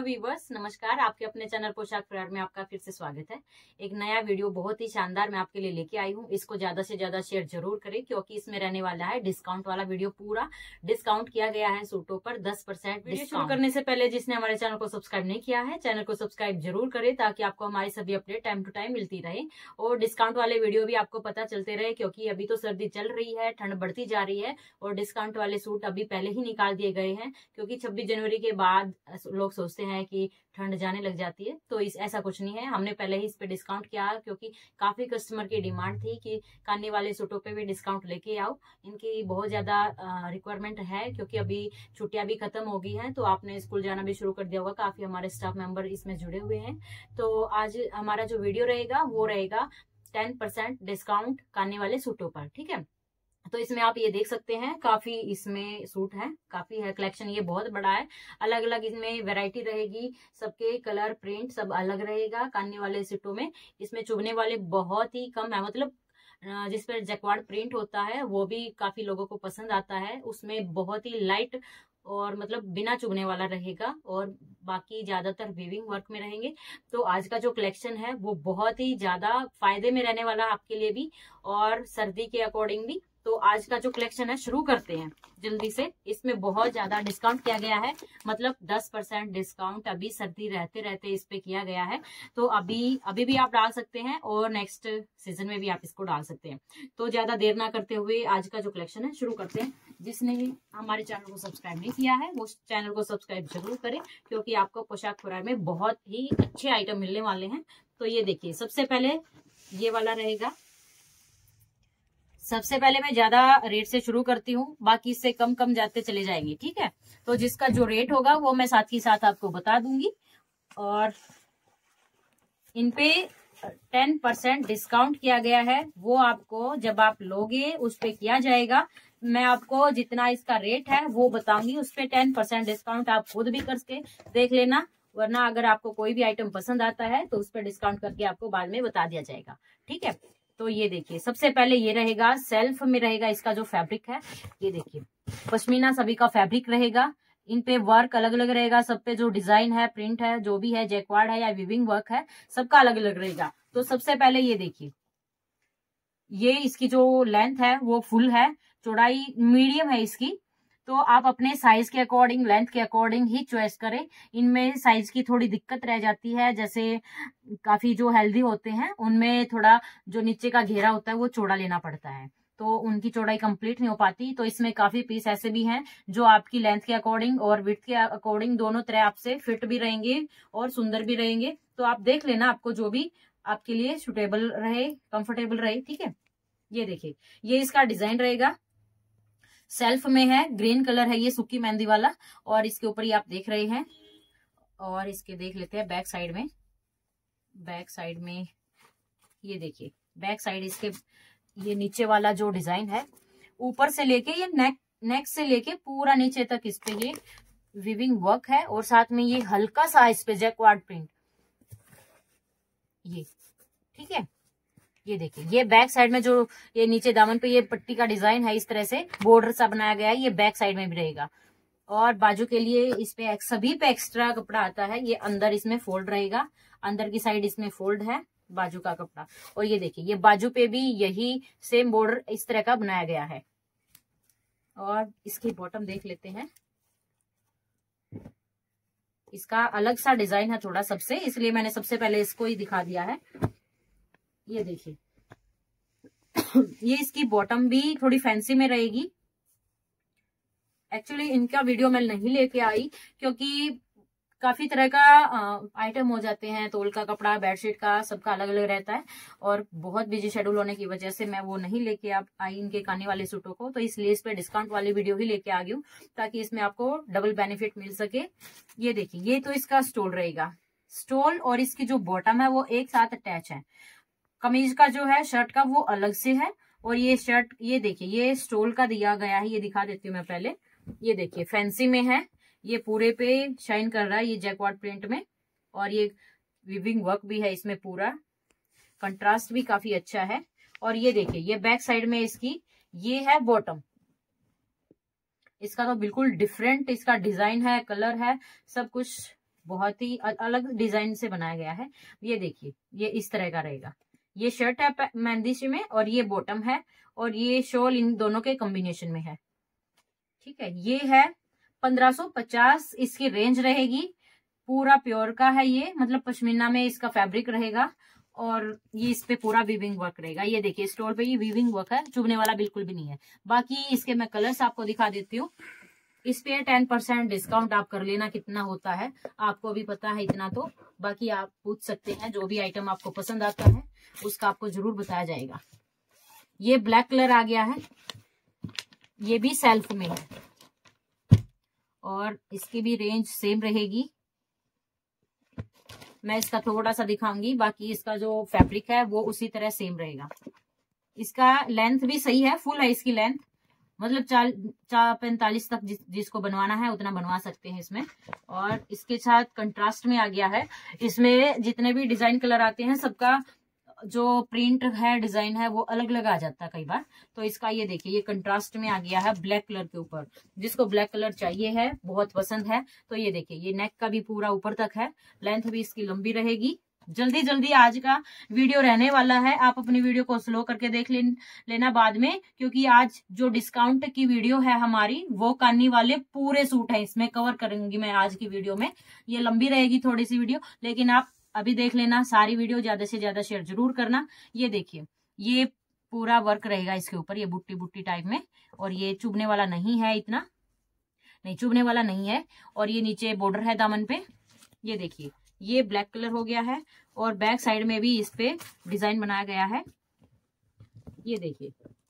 Viewers, नमस्कार। आपके अपने चैनल पोशाक फरार में आपका फिर से स्वागत है। एक नया वीडियो बहुत ही शानदार मैं आपके लिए लेके आई हूँ। इसको ज्यादा से ज्यादा शेयर जरूर करें क्योंकि इसमें रहने वाला है डिस्काउंट वाला वीडियो। पूरा डिस्काउंट किया गया है सूटों पर 10%। वीडियो शुरू करने से पहले जिसने हमारे चैनल को सब्सक्राइब नहीं किया है, चैनल को सब्सक्राइब जरूर करें ताकि आपको हमारी सभी अपडेट टाइम टू टाइम मिलती रहे और डिस्काउंट वाले वीडियो भी आपको पता चलते रहे, क्योंकि अभी तो सर्दी चल रही है, ठंड बढ़ती जा रही है और डिस्काउंट वाले सूट अभी पहले ही निकाल दिए गए हैं, क्योंकि 26 जनवरी के बाद लोग सोचते हैं कि ठंड जाने लग जाती है। तो ऐसा कुछ नहीं है, हमने पहले ही इस पे डिस्काउंट किया क्योंकि काफी कस्टमर की डिमांड थी कि काने वाले सूटों पे भी डिस्काउंट लेके आओ। इनकी बहुत ज्यादा रिक्वायरमेंट है क्योंकि अभी छुट्टियां भी खत्म हो गई हैं, तो आपने स्कूल जाना भी शुरू कर दिया होगा। काफी हमारे स्टाफ मेंबर इसमें जुड़े हुए हैं। तो आज हमारा जो वीडियो रहेगा वो रहेगा 10% डिस्काउंट काने वाले सूटों पर, ठीक है। तो इसमें आप ये देख सकते हैं काफी इसमें सूट है, काफी है कलेक्शन। ये बहुत बड़ा है, अलग अलग इसमें वैरायटी रहेगी, सबके कलर प्रिंट सब अलग रहेगा। कानने वाले सूटों में इसमें चुभने वाले बहुत ही कम है, मतलब जिस पर जैक्वार्ड प्रिंट होता है वो भी काफी लोगों को पसंद आता है। उसमें बहुत ही लाइट और मतलब बिना चुभने वाला रहेगा और बाकी ज्यादातर वीविंग वर्क में रहेंगे। तो आज का जो कलेक्शन है वो बहुत ही ज्यादा फायदे में रहने वाला है आपके लिए भी और सर्दी के अकॉर्डिंग भी। तो आज का जो कलेक्शन है शुरू करते हैं जल्दी से। इसमें बहुत ज्यादा डिस्काउंट किया गया है, मतलब 10% डिस्काउंट अभी सर्दी रहते रहते इस पे किया गया है। तो अभी भी आप डाल सकते हैं और नेक्स्ट सीजन में भी आप इसको डाल सकते हैं। तो ज्यादा देर ना करते हुए आज का जो कलेक्शन है शुरू करते हैं। जिसने हमारे चैनल को सब्सक्राइब नहीं किया है वो चैनल को सब्सक्राइब जरूर करें, क्योंकि आपको पोशाक फरार में बहुत ही अच्छे आइटम मिलने वाले हैं। तो ये देखिए, सबसे पहले ये वाला रहेगा। सबसे पहले मैं ज्यादा रेट से शुरू करती हूँ, बाकी इससे कम कम जाते चले जाएंगे, ठीक है। तो जिसका जो रेट होगा वो मैं साथ ही साथ आपको बता दूंगी। और इन पे 10% डिस्काउंट किया गया है, वो आपको जब आप लोगे उस पे किया जाएगा। मैं आपको जितना इसका रेट है वो बताऊंगी, उस पे 10% डिस्काउंट आप खुद भी करके देख लेना, वरना अगर आपको कोई भी आइटम पसंद आता है तो उस पर डिस्काउंट करके आपको बाद में बता दिया जाएगा, ठीक है। तो ये देखिए, सबसे पहले ये रहेगा, सेल्फ में रहेगा इसका जो फैब्रिक है। ये देखिए, पश्मीना सभी का फैब्रिक रहेगा। इन पे वर्क अलग अलग रहेगा, सब पे जो डिजाइन है, प्रिंट है, जो भी है, जैक्वार्ड है या विविंग वर्क है, सबका अलग अलग रहेगा। तो सबसे पहले ये देखिए, ये इसकी जो लेंथ है वो फुल है, चौड़ाई मीडियम है इसकी। तो आप अपने साइज के अकॉर्डिंग, लेंथ के अकॉर्डिंग ही चॉइस करें। इनमें साइज की थोड़ी दिक्कत रह जाती है, जैसे काफी जो हेल्दी होते हैं उनमें थोड़ा जो नीचे का घेरा होता है वो चौड़ा लेना पड़ता है, तो उनकी चौड़ाई कंप्लीट नहीं हो पाती। तो इसमें काफी पीस ऐसे भी हैं जो आपकी लेंथ के अकॉर्डिंग और विड्थ के अकॉर्डिंग दोनों तरह आपसे फिट भी रहेंगे और सुंदर भी रहेंगे। तो आप देख लेना, आपको जो भी आपके लिए सुटेबल रहे, कंफर्टेबल रहे, ठीक है। ये देखिए, ये इसका डिजाइन रहेगा, सेल्फ में है, ग्रीन कलर है, ये सूखी मेहंदी वाला। और इसके ऊपर ही आप देख रहे हैं। और इसके देख लेते हैं बैक साइड में। बैक साइड में ये देखिए, बैक साइड इसके ये नीचे वाला जो डिजाइन है, ऊपर से लेके ये नेक से लेके पूरा नीचे तक इस पे ये विविंग वर्क है और साथ में ये हल्का सा इस पे जैक्वार्ड प्रिंट, ये ठीक है। ये देखिए, ये बैक साइड में जो ये नीचे दामन पे ये पट्टी का डिजाइन है, इस तरह से बॉर्डर सा बनाया गया है, ये बैक साइड में भी रहेगा। और बाजू के लिए इस पे सभी पे एक्स्ट्रा कपड़ा आता है। ये अंदर इसमें फोल्ड रहेगा, अंदर की साइड इसमें फोल्ड है बाजू का कपड़ा। और ये देखिए, ये बाजू पे भी यही सेम बॉर्डर इस तरह का बनाया गया है। और इसकी बॉटम देख लेते हैं। इसका अलग सा डिजाइन है थोड़ा सबसे, इसलिए मैंने सबसे पहले इसको ही दिखा दिया है। ये देखिए, ये इसकी बॉटम भी थोड़ी फैंसी में रहेगी। एक्चुअली इनका वीडियो मैं नहीं लेके आई क्योंकि काफी तरह का आइटम हो जाते हैं, तोल का कपड़ा, बेडशीट का, सबका अलग अलग रहता है और बहुत बिजी शेड्यूल होने की वजह से मैं वो नहीं लेके आई इनके काने वाले सूटों को। तो इसलिए इस पे डिस्काउंट वाली वीडियो ही लेके आ गई हूँ ताकि इसमें आपको डबल बेनिफिट मिल सके। ये देखिए, ये तो इसका स्टोल रहेगा, स्टोल और इसकी जो बॉटम है वो एक साथ अटैच है। कमीज का जो है शर्ट का वो अलग से है। और ये शर्ट, ये देखिए, ये स्टोल का दिया गया है, ये दिखा देती हूँ मैं पहले। ये देखिए, फैंसी में है, ये पूरे पे शाइन कर रहा है, ये जैक्वार्ड प्रिंट में। और ये विविंग वर्क भी है इसमें, पूरा कंट्रास्ट भी काफी अच्छा है। और ये देखिए, ये बैक साइड में इसकी ये है बॉटम, इसका तो बिल्कुल डिफरेंट इसका डिजाइन है, कलर है, सब कुछ बहुत ही अलग डिजाइन से बनाया गया है। ये देखिए, ये इस तरह का रहेगा। ये शर्ट है मेहंदी में और ये बॉटम है और ये शॉल इन दोनों के कॉम्बिनेशन में है। ठीक है, ये है 1550 इसकी रेंज रहेगी। पूरा प्योर का है ये, मतलब पश्मीना में इसका फैब्रिक रहेगा और ये इस पे पूरा वीविंग वर्क रहेगा। ये देखिए स्टोल पे ये वीविंग वर्क है, चुभने वाला बिल्कुल भी नहीं है। बाकी इसके मैं कलर्स आपको दिखा देती हूँ। इस पे 10% डिस्काउंट आप कर लेना, कितना होता है आपको भी पता है इतना तो। बाकी आप पूछ सकते हैं, जो भी आइटम आपको पसंद आता है उसका आपको जरूर बताया जाएगा। ये ब्लैक कलर आ गया है, ये भी सेल्फ में है और इसकी भी रेंज सेम रहेगी। मैं इसका थोड़ा सा दिखाऊंगी, बाकी इसका जो फैब्रिक है वो उसी तरह सेम रहेगा। इसका लेंथ भी सही है, फुल है इसकी लेंथ, मतलब 45 तक जिसको बनवाना है उतना बनवा सकते हैं इसमें। और इसके साथ कंट्रास्ट में आ गया है, इसमें जितने भी डिजाइन कलर आते हैं सबका जो प्रिंट है, डिजाइन है, वो अलग अलग आ जाता है कई बार। तो इसका ये देखिए, ये कंट्रास्ट में आ गया है ब्लैक कलर के ऊपर। जिसको ब्लैक कलर चाहिए है, बहुत पसंद है, तो ये देखिए, ये नेक का भी पूरा ऊपर तक है, लेंथ भी इसकी लंबी रहेगी। जल्दी जल्दी आज का वीडियो रहने वाला है, आप अपनी वीडियो को स्लो करके देख लेना बाद में, क्योंकि आज जो डिस्काउंट की वीडियो है हमारी वो कानी वाले पूरे सूट है इसमें कवर करूंगी मैं आज की वीडियो में। ये लंबी रहेगी थोड़ी सी वीडियो, लेकिन आप अभी देख लेना सारी वीडियो, ज्यादा से ज्यादा शेयर जरूर करना। ये देखिए, ये पूरा वर्क रहेगा इसके ऊपर, ये बुट्टी बुट्टी टाइप में, और ये चुभने वाला नहीं है, इतना नहीं चुभने वाला नहीं है। और ये नीचे बॉर्डर है दामन पे, ये देखिए, ये ब्लैक कलर हो गया है और बैक साइड में भी इस पे डिजाइन बनाया गया है। ये देखिए,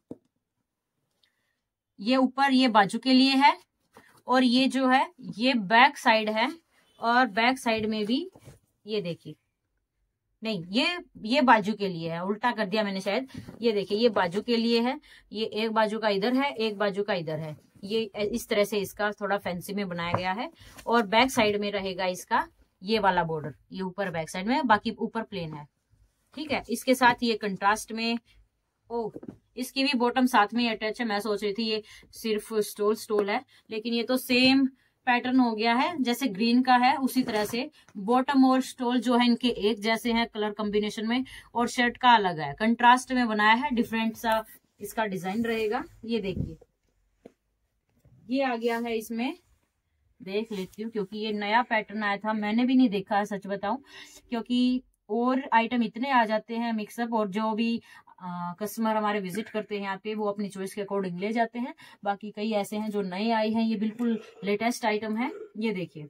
ये ऊपर ये बाजू के लिए है और ये जो है ये बैक साइड है, और बैक साइड में भी ये देखिए, नहीं ये बाजू के लिए है, उल्टा कर दिया मैंने शायद। ये देखिए, ये बाजू के लिए है, ये एक बाजू का इधर है, एक बाजू का इधर है। ये इस तरह से इसका थोड़ा फैंसी में बनाया गया है। और बैक साइड में रहेगा इसका ये वाला बॉर्डर, ये ऊपर बैक साइड में, बाकी ऊपर प्लेन है। ठीक है, इसके साथ ये कंट्रास्ट में, ओ इसकी भी बॉटम साथ में अटैच है। मैं सोच रही थी ये सिर्फ स्टोल है, लेकिन ये तो सेम पैटर्न हो गया है, जैसे ग्रीन का है उसी तरह से बॉटम और स्टोल जो है इनके एक जैसे हैं कलर कॉम्बिनेशन में, और शर्ट का अलग है, कंट्रास्ट में बनाया है, डिफरेंट सा इसका डिजाइन रहेगा। ये देखिए, ये आ गया है, इसमें देख लेती हूँ क्योंकि ये नया पैटर्न आया था, मैंने भी नहीं देखा है सच बताऊं, क्योंकि और आइटम इतने आ जाते हैं मिक्सअप, और जो भी कस्टमर हमारे विजिट करते हैं यहाँ पे वो अपनी चॉइस के अकॉर्डिंग ले जाते हैं। बाकी कई ऐसे हैं जो नए आए हैं, ये बिल्कुल लेटेस्ट आइटम है। ये देखिए,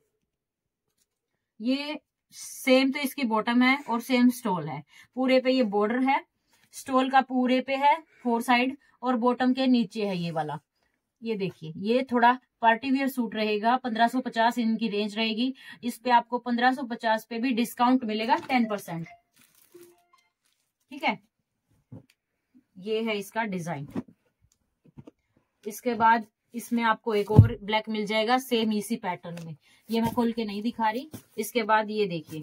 ये सेम तो इसकी बॉटम है और सेम स्टोल है, पूरे पे ये बॉर्डर है, स्टोल का पूरे पे है 4 साइड, और बॉटम के नीचे है ये वाला। ये देखिए, ये थोड़ा पार्टी वियर सूट रहेगा, 1550 इनकी रेंज रहेगी। इस पे आपको 1550 पे भी डिस्काउंट मिलेगा 10%। ठीक है, ये है इसका डिजाइन। इसके बाद इसमें आपको एक और ब्लैक मिल जाएगा सेम इसी पैटर्न में, ये मैं खोल के नहीं दिखा रही। इसके बाद ये देखिए,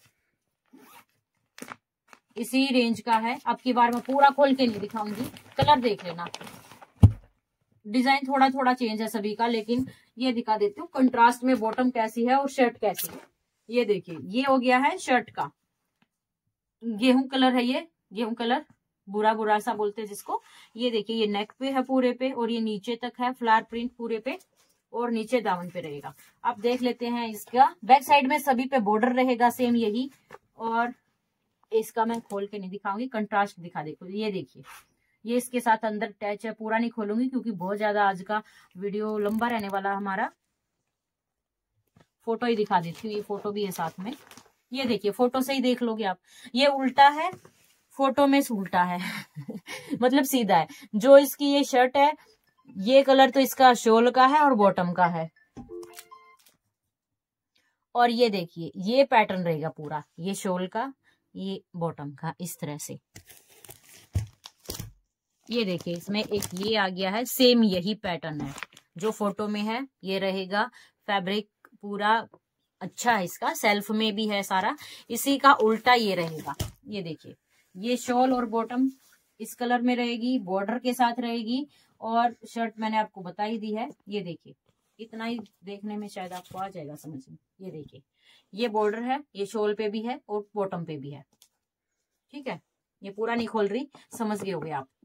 इसी रेंज का है, अब की बार मैं पूरा खोल के नहीं दिखाऊंगी, कलर देख लेना। डिजाइन थोड़ा थोड़ा चेंज है सभी का, लेकिन ये दिखा देती हूँ कंट्रास्ट में बॉटम कैसी है और शर्ट कैसी है। ये देखिए, ये हो गया है शर्ट का, गेहूं कलर है, ये गेहूं कलर, बुरा बुरा सा बोलते हैं जिसको। ये देखिए, ये नेक पे है पूरे पे, और ये नीचे तक है फ्लावर प्रिंट पूरे पे, और नीचे दामन पे रहेगा। आप देख लेते हैं, इसका बैक साइड में सभी पे बॉर्डर रहेगा सेम यही, और इसका मैं खोल के नहीं दिखाऊंगी, कंट्रास्ट दिखा देखो। ये देखिए, ये इसके साथ अंदर अटैच है, पूरा नहीं खोलूंगी क्योंकि बहुत ज्यादा आज का वीडियो लंबा रहने वाला हमारा। फोटो ही दिखा देती हूँ, ये फोटो भी है साथ में। ये देखिए, फोटो से ही देख लोगे आप, ये उल्टा है, फोटो में उल्टा है मतलब सीधा है। जो इसकी ये शर्ट है, ये कलर तो इसका शोल का है और बॉटम का है, और ये देखिए, ये पैटर्न रहेगा पूरा, ये शोल का, ये बॉटम का, इस तरह से। ये देखिए, इसमें एक ये आ गया है, सेम यही पैटर्न है जो फोटो में है, ये रहेगा। फैब्रिक पूरा अच्छा है इसका, सेल्फ में भी है सारा, इसी का उल्टा ये रहेगा। ये देखिए, ये शॉल और बॉटम इस कलर में रहेगी, बॉर्डर के साथ रहेगी, और शर्ट मैंने आपको बता ही दी है। ये देखिए, इतना ही देखने में शायद आपको आ जाएगा समझ में। ये देखिए, ये बॉर्डर है, ये शोल पे भी है और बॉटम पे भी है। ठीक है, ये पूरा नहीं खोल रही, समझ गए होगे आप।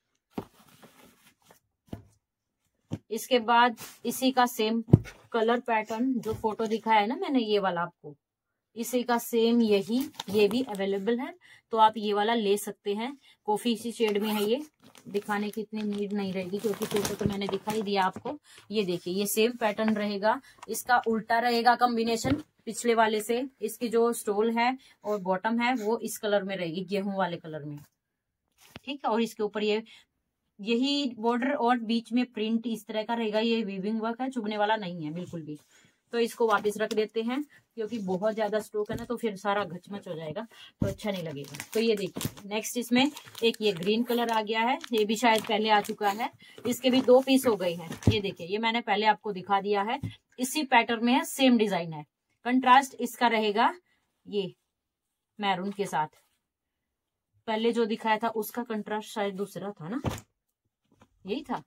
इसके बाद इसी का सेम कलर पैटर्न जो फोटो दिखाया है ना मैंने, ये वाला आपको, इसी का सेम यही ये भी अवेलेबल है, तो आप ये वाला ले सकते हैं। कॉफी सी शेड में है, ये दिखाने की इतनी नीड नहीं रहेगी क्योंकि फोटो तो मैंने दिखाई दिया आपको। ये देखिए, ये सेम पैटर्न रहेगा, इसका उल्टा रहेगा कॉम्बिनेशन पिछले वाले से। इसकी जो स्टोल है और बॉटम है वो इस कलर में रहेगी, गेहूं वाले कलर में। ठीक है, और इसके ऊपर ये यही बॉर्डर और बीच में प्रिंट इस तरह का रहेगा। ये वीविंग वर्क है, चुभने वाला नहीं है बिल्कुल भी। तो इसको वापस रख देते हैं क्योंकि बहुत ज्यादा स्टॉक है ना, तो फिर सारा घचमच हो जाएगा, तो अच्छा नहीं लगेगा। तो ये देखिए, नेक्स्ट इसमें एक ये ग्रीन कलर आ गया है, ये भी शायद पहले आ चुका है। इसके भी 2 पीस हो गए हैं। ये देखिए, ये मैंने पहले आपको दिखा दिया है, इसी पैटर्न में है, सेम डिजाइन है। कंट्रास्ट इसका रहेगा ये मैरून के साथ। पहले जो दिखाया था उसका कंट्रास्ट शायद दूसरा था ना, यही था।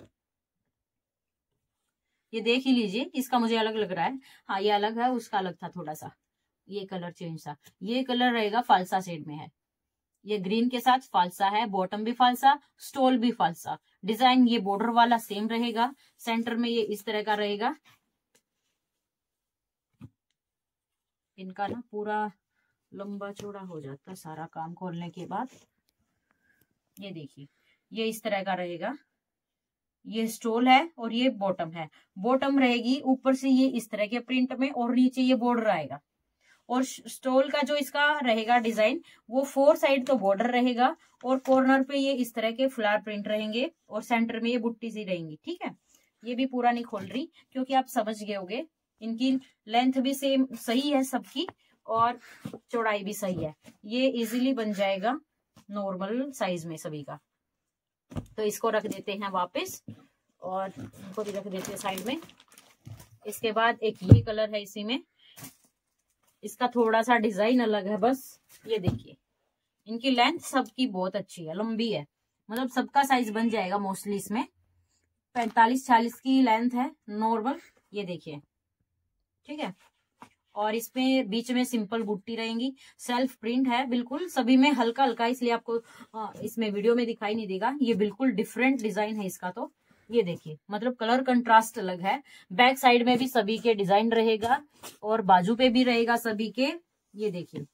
ये देख ही लीजिए, इसका मुझे अलग लग रहा है। हाँ, ये अलग है, उसका अलग था थोड़ा सा, ये कलर चेंज था। ये कलर रहेगा फालसा शेड में है, ये ग्रीन के साथ फालसा है, बॉटम भी फालसा, स्टोल भी फालसा। डिजाइन ये बॉर्डर वाला सेम रहेगा, सेंटर में ये इस तरह का रहेगा। इनका ना पूरा लंबा चौड़ा हो जाता है सारा काम खोलने के बाद। ये देखिए, ये इस तरह का रहेगा, ये स्टोल है और ये बॉटम है। बॉटम रहेगी ऊपर से ये इस तरह के प्रिंट में और नीचे ये बॉर्डर आएगा। और स्टोल का जो इसका रहेगा डिजाइन, वो 4 साइड तो बॉर्डर रहेगा और कॉर्नर पे ये इस तरह के फ्लावर प्रिंट रहेंगे और सेंटर में ये बुट्टी सी रहेंगी। ठीक है, ये भी पूरा नहीं खोल रही क्योंकि आप समझ गए होगे। इनकी लेंथ भी सेम सही है सबकी और चौड़ाई भी सही है। ये इजीली बन जाएगा नॉर्मल साइज में सभी का। तो इसको रख देते हैं वापस और इनको भी रख देते हैं साइड में। इसके बाद एक ये कलर है, इसी में इसका थोड़ा सा डिजाइन अलग है बस। ये देखिए, इनकी लेंथ सबकी बहुत अच्छी है, लंबी है, मतलब सबका साइज बन जाएगा मोस्टली। इसमें 45-46 की लेंथ है नॉर्मल। ये देखिए, ठीक है, और इसमें बीच में सिंपल बुट्टी रहेंगी, सेल्फ प्रिंट है बिल्कुल सभी में, हल्का हल्का, इसलिए आपको इसमें वीडियो में दिखाई नहीं देगा। ये बिल्कुल डिफरेंट डिजाइन है इसका। तो ये देखिए, मतलब कलर कंट्रास्ट अलग है। बैक साइड में भी सभी के डिजाइन रहेगा और बाजू पे भी रहेगा सभी के। ये देखिए,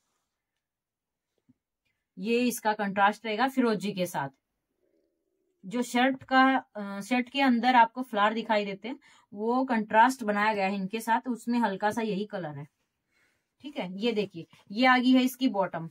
ये इसका कंट्रास्ट रहेगा फिरोजी के साथ। जो शर्ट के अंदर आपको फ्लावर दिखाई देते हैं वो कंट्रास्ट बनाया गया है इनके साथ, उसमें हल्का सा यही कलर है। ठीक है, ये देखिए, ये आ गई है इसकी बॉटम,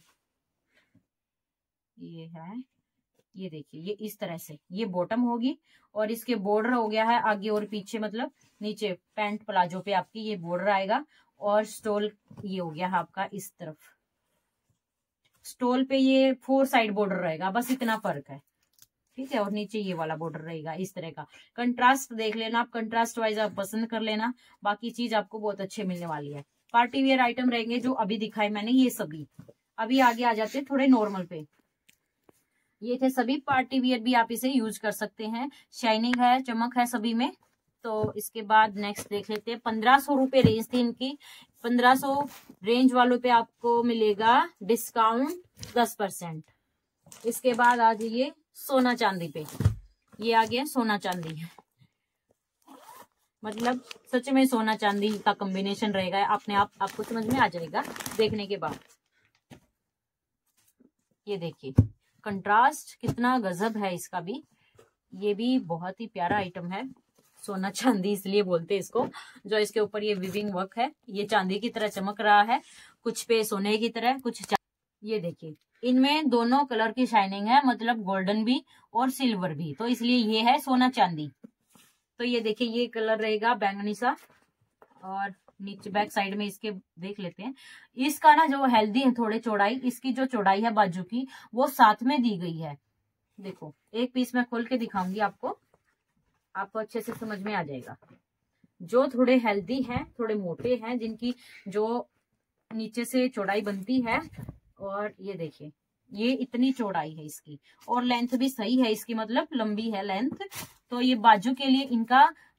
ये है, ये देखिए, ये इस तरह से ये बॉटम होगी और इसके बॉर्डर हो गया है आगे और पीछे, मतलब नीचे पैंट प्लाजो पे आपकी ये बॉर्डर आएगा और स्टोल ये हो गया आपका इस तरफ। स्टोल पे ये 4 साइड बॉर्डर रहेगा, बस इतना फर्क है। ठीक है, और नीचे ये वाला बॉर्डर रहेगा इस तरह का। कंट्रास्ट देख लेना आप, कंट्रास्ट वाइज आप पसंद कर लेना, बाकी चीज आपको बहुत अच्छे मिलने वाली है। पार्टी वेयर आइटम रहेंगे जो अभी दिखाए मैंने ये सभी। अभी आगे आ जाते हैं थोड़े नॉर्मल पे। ये थे सभी पार्टी वियर, भी आप इसे यूज कर सकते हैं, शाइनिंग है, चमक है सभी में। तो इसके बाद नेक्स्ट देख लेते हैं। 1500 रुपए रेंज थी इनकी। 1500 रेंज वालों पे आपको मिलेगा डिस्काउंट 10%। इसके बाद आ जाइए सोना चांदी पे। ये आ गया सोना चांदी, मतलब सच में सोना चांदी का कॉम्बिनेशन रहेगा, अपने आप आपको समझ में आ जाएगा देखने के बाद। ये देखिए, कंट्रास्ट कितना गजब है इसका भी। ये भी बहुत ही प्यारा आइटम है, सोना चांदी इसलिए बोलते हैं इसको। जो इसके ऊपर ये विविंग वर्क है, ये चांदी की तरह चमक रहा है, कुछ पे सोने की तरह, कुछ ये देखिए, इनमें दोनों कलर की शाइनिंग है, मतलब गोल्डन भी और सिल्वर भी, तो इसलिए ये है सोना चांदी। तो ये देखिए, ये कलर रहेगा बैंगनी सा और नीचे बैक साइड में इसके देख लेते हैं। इसका ना जो हेल्दी है थोड़े चौड़ाई, इसकी जो चौड़ाई है बाजू की वो साथ में दी गई है। देखो, एक पीस मैं खोल के दिखाऊंगी आपको अच्छे से समझ में आ जाएगा। जो थोड़े हेल्दी हैं, थोड़े मोटे हैं, जिनकी जो नीचे से चौड़ाई बनती है, और ये देखिए, ये इतनी चौड़ाई है इसकी और लेंथ भी सही है इसकी, मतलब लंबी है लेंथ। तो ये बाजू के लिए इनका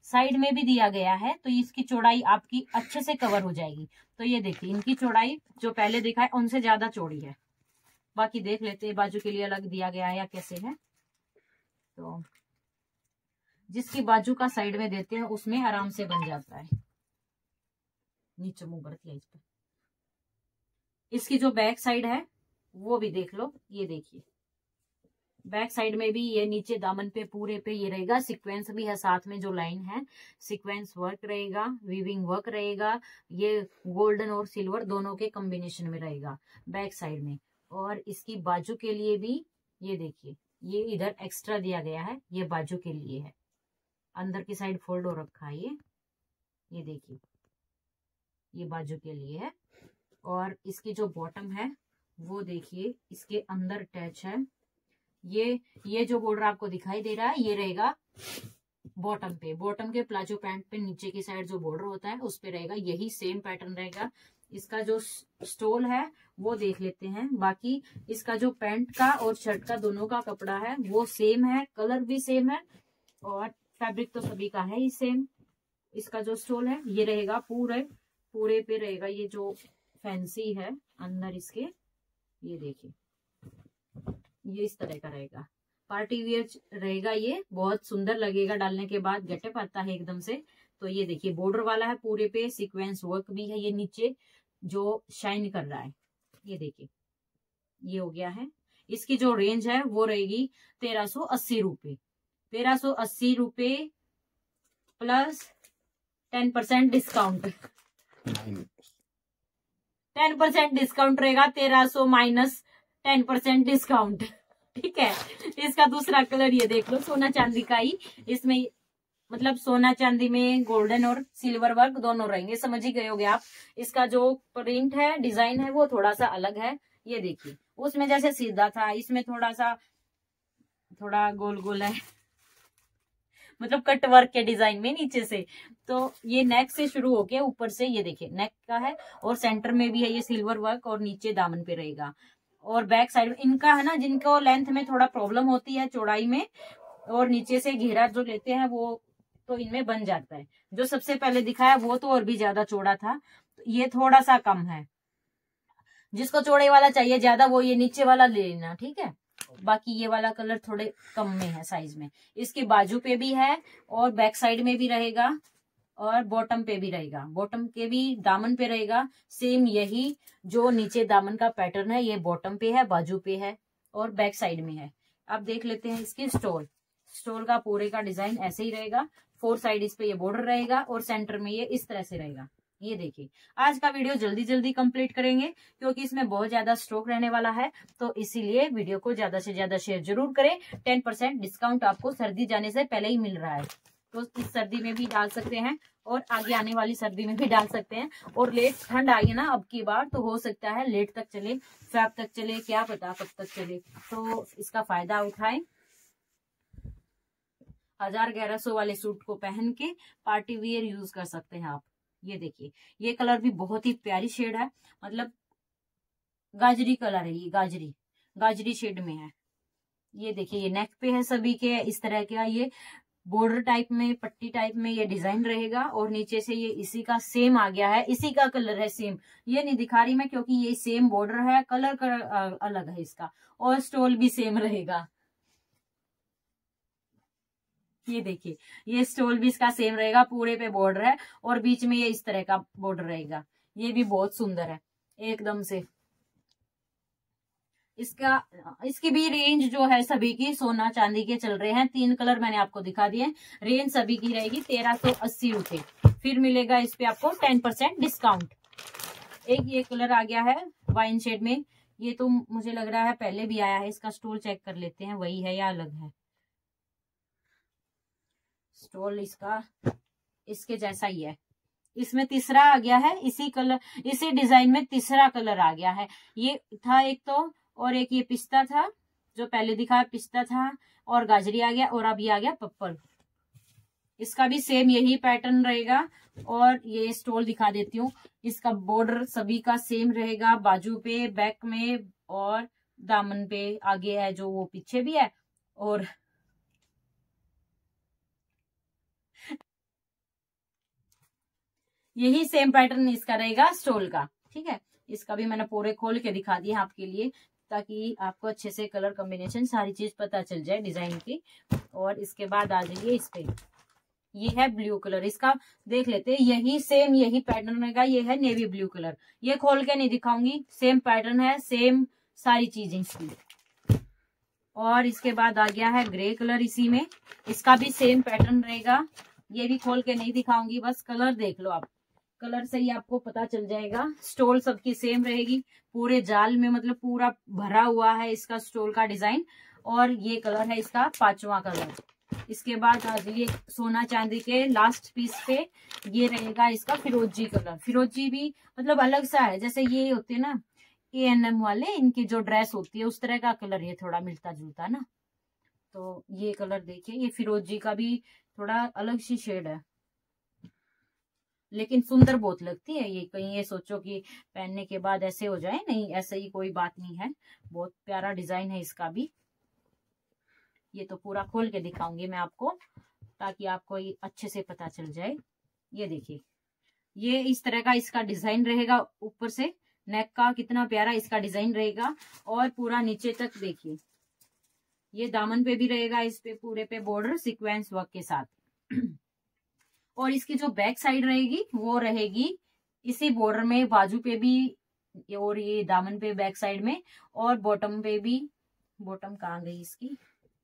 साइड में भी दिया गया है, तो इसकी चौड़ाई आपकी अच्छे से कवर हो जाएगी। तो ये देखिए इनकी चौड़ाई जो पहले दिखा है उनसे ज्यादा चौड़ी है। बाकी देख लेते हैं बाजू के लिए अलग दिया गया है या कैसे है। तो जिसकी बाजू का साइड में देते हैं उसमें आराम से बन जाता है। नीचे मुंह बढ़ती है इस पर। इसकी जो बैक साइड है वो भी देख लो, ये देखिए बैक साइड में भी ये नीचे दामन पे पूरे पे ये रहेगा, सीक्वेंस भी है साथ में, जो लाइन है सीक्वेंस वर्क रहेगा, वीविंग वर्क रहेगा, ये गोल्डन और सिल्वर दोनों के कॉम्बिनेशन में रहेगा बैक साइड में। और इसकी बाजू के लिए भी ये देखिए ये इधर एक्स्ट्रा दिया गया है, ये बाजू के लिए है, अंदर की साइड फोल्ड हो रखा है ये देखिए ये बाजू के लिए है। और इसकी जो बॉटम है वो देखिए इसके अंदर अटैच है। ये जो बॉर्डर आपको दिखाई दे रहा है ये रहेगा बॉटम पे, बॉटम के प्लाजो पैंट पे नीचे की साइड जो बॉर्डर होता है उस पे रहेगा, यही सेम पैटर्न रहेगा। इसका जो स्टोल है वो देख लेते हैं। बाकी इसका जो पैंट का और शर्ट का दोनों का कपड़ा है वो सेम है, कलर भी सेम है और फैब्रिक तो सभी का है ही सेम। इसका जो स्टोल है ये रहेगा पूरे पे रहेगा, ये जो फैंसी है अंदर इसके, ये देखिए ये इस तरह का रहेगा, पार्टी वियर रहेगा, ये बहुत सुंदर लगेगा डालने के बाद, गेटअप आता है एकदम से। तो ये देखिए बॉर्डर वाला है, पूरे पे सीक्वेंस वर्क भी है, ये नीचे जो शाइन कर रहा है ये देखिए ये हो गया है। इसकी जो रेंज है वो रहेगी 1380 रुपये, 1380 रुपये प्लस 10% डिस्काउंट, 10% डिस्काउंट रहेगा, 1300 माइनस 10% डिस्काउंट। ठीक है। इसका दूसरा कलर ये देख लो, सोना चांदी का ही, इसमें मतलब सोना चांदी में गोल्डन और सिल्वर वर्क दोनों रहेंगे, समझ ही गए होगे आप। इसका जो प्रिंट है डिजाइन है वो थोड़ा सा अलग है, ये देखिए उसमें जैसे सीधा था इसमें थोड़ा गोल गोल है, मतलब कट वर्क के डिजाइन में नीचे से। तो ये नेक से शुरू होके ऊपर से ये देखिए नेक का है और सेंटर में भी है ये सिल्वर वर्क और नीचे दामन पे रहेगा। और बैक साइड में इनका है ना, जिनको लेंथ में थोड़ा प्रॉब्लम होती है चौड़ाई में और नीचे से घेरा जो लेते हैं वो तो इनमें बन जाता है। जो सबसे पहले दिखाया वो तो और भी ज्यादा चौड़ा था, तो ये थोड़ा सा कम है। जिसको चौड़े वाला चाहिए ज्यादा वो ये नीचे वाला ले लेना, ठीक है। बाकी ये वाला कलर थोड़े कम में है साइज में। इसकी बाजू पे भी है और बैक साइड में भी रहेगा और बॉटम पे भी रहेगा, बॉटम के भी दामन पे रहेगा सेम, यही जो नीचे दामन का पैटर्न है ये बॉटम पे है, बाजू पे है और बैक साइड में है। अब देख लेते हैं इसकी स्टोल का पूरे का डिजाइन ऐसे ही रहेगा, 4 साइड इस पे ये बॉर्डर रहेगा और सेंटर में ये इस तरह से रहेगा। ये देखिए आज का वीडियो जल्दी जल्दी कंप्लीट करेंगे क्योंकि इसमें बहुत ज्यादा स्टॉक रहने वाला है, तो इसीलिए वीडियो को ज्यादा से ज्यादा शेयर जरूर करें। 10% डिस्काउंट आपको सर्दी जाने से पहले ही मिल रहा है, तो इस सर्दी में भी डाल सकते हैं और आगे आने वाली सर्दी में भी डाल सकते हैं। और लेट ठंड आई ना अब की बार, तो हो सकता है लेट तक चले, फैब तक चले, क्या पता कब तक चले, तो इसका फायदा उठाएं। 1000-1100 वाले सूट को पहन के पार्टी वियर यूज कर सकते हैं आप। ये देखिए ये कलर भी बहुत ही प्यारी शेड है, मतलब गाजरी कलर है, ये गाजरी शेड में है। ये देखिए ये नेक पे है सभी के इस तरह का, ये बॉर्डर टाइप में पट्टी टाइप में ये डिजाइन रहेगा और नीचे से ये इसी का सेम आ गया है, इसी का कलर है सेम। ये नहीं दिखा रही मैं क्योंकि ये सेम बॉर्डर है, कलर अलग है इसका और स्टोल भी सेम रहेगा। ये देखिए ये स्टोल भी इसका सेम रहेगा, पूरे पे बॉर्डर है और बीच में ये इस तरह का बॉर्डर रहेगा। ये भी बहुत सुंदर है एकदम से। इसकी भी रेंज जो है सभी की सोना चांदी के चल रहे हैं, 3 कलर मैंने आपको दिखा दिए। रेंज सभी की रहेगी 1380 रुपये। फिर मिलेगा इस पे आपको 10% डिस्काउंट। एक ये कलर आ गया है वाइन शेड में, ये तो मुझे लग रहा है पहले भी आया है, इसका स्टोल चेक कर लेते हैं वही है या अलग है। स्टोल इसका इसके जैसा ही है, इसमें तीसरा आ गया है, इसी कलर इसी डिजाइन में तीसरा कलर आ गया है। ये था एक तो, और एक ये पिस्ता था जो पहले दिखाया, पिस्ता था और गाजरी आ गया और अब ये आ गया पर्पल। इसका भी सेम यही पैटर्न रहेगा और ये स्टोल दिखा देती हूँ। इसका बॉर्डर सभी का सेम रहेगा, बाजू पे, बैक में और दामन पे आगे है जो वो पीछे भी है। और यही सेम पैटर्न इसका रहेगा स्टोल का। ठीक है, इसका भी मैंने पूरे खोल के दिखा दिया आपके लिए, ताकि आपको अच्छे से कलर कॉम्बिनेशन सारी चीज पता चल जाए डिजाइन की। और इसके बाद आ जाइए इस पे, ये है ब्लू कलर, इसका देख लेते हैं। यही सेम यही पैटर्न रहेगा, ये है नेवी ब्लू कलर। ये खोल के नहीं दिखाऊंगी, सेम पैटर्न है, सेम सारी चीजें इसकी। और इसके बाद आ गया है ग्रे कलर, इसी में इसका भी सेम पैटर्न रहेगा। ये भी खोल के नहीं दिखाऊंगी, बस कलर देख लो आप, कलर से ही आपको पता चल जाएगा। स्टोल सबकी सेम रहेगी, पूरे जाल में मतलब पूरा भरा हुआ है इसका स्टोल का डिजाइन। और ये कलर है इसका 5वां कलर। इसके बाद आ जाइए सोना चांदी के लास्ट पीस पे, ये रहेगा इसका फिरोजी कलर। फिरोजी भी मतलब अलग सा है, जैसे ये होते हैं ना A&M वाले, इनकी जो ड्रेस होती है उस तरह का कलर, ये थोड़ा मिलता जुलता ना। तो ये कलर देखिए, ये फिरोजी का भी थोड़ा अलग सी शेड है, लेकिन सुंदर बहुत लगती है ये। कहीं ये सोचो कि पहनने के बाद ऐसे हो जाए, नहीं, ऐसे ही कोई बात नहीं है। बहुत प्यारा डिजाइन है इसका भी। ये तो पूरा खोल के दिखाऊंगी मैं आपको, ताकि आपको ये अच्छे से पता चल जाए। ये देखिए, ये इस तरह का इसका डिजाइन रहेगा। ऊपर से नेक का कितना प्यारा इसका डिजाइन रहेगा, और पूरा नीचे तक देखिए, ये दामन पे भी रहेगा, इस पे पूरे पे बॉर्डर सीक्वेंस वर्क के साथ। और इसकी जो बैक साइड रहेगी वो रहेगी इसी बॉर्डर में, बाजू पे भी और ये दामन पे बैक साइड में, और बॉटम पे भी। बॉटम कहाँ गई इसकी,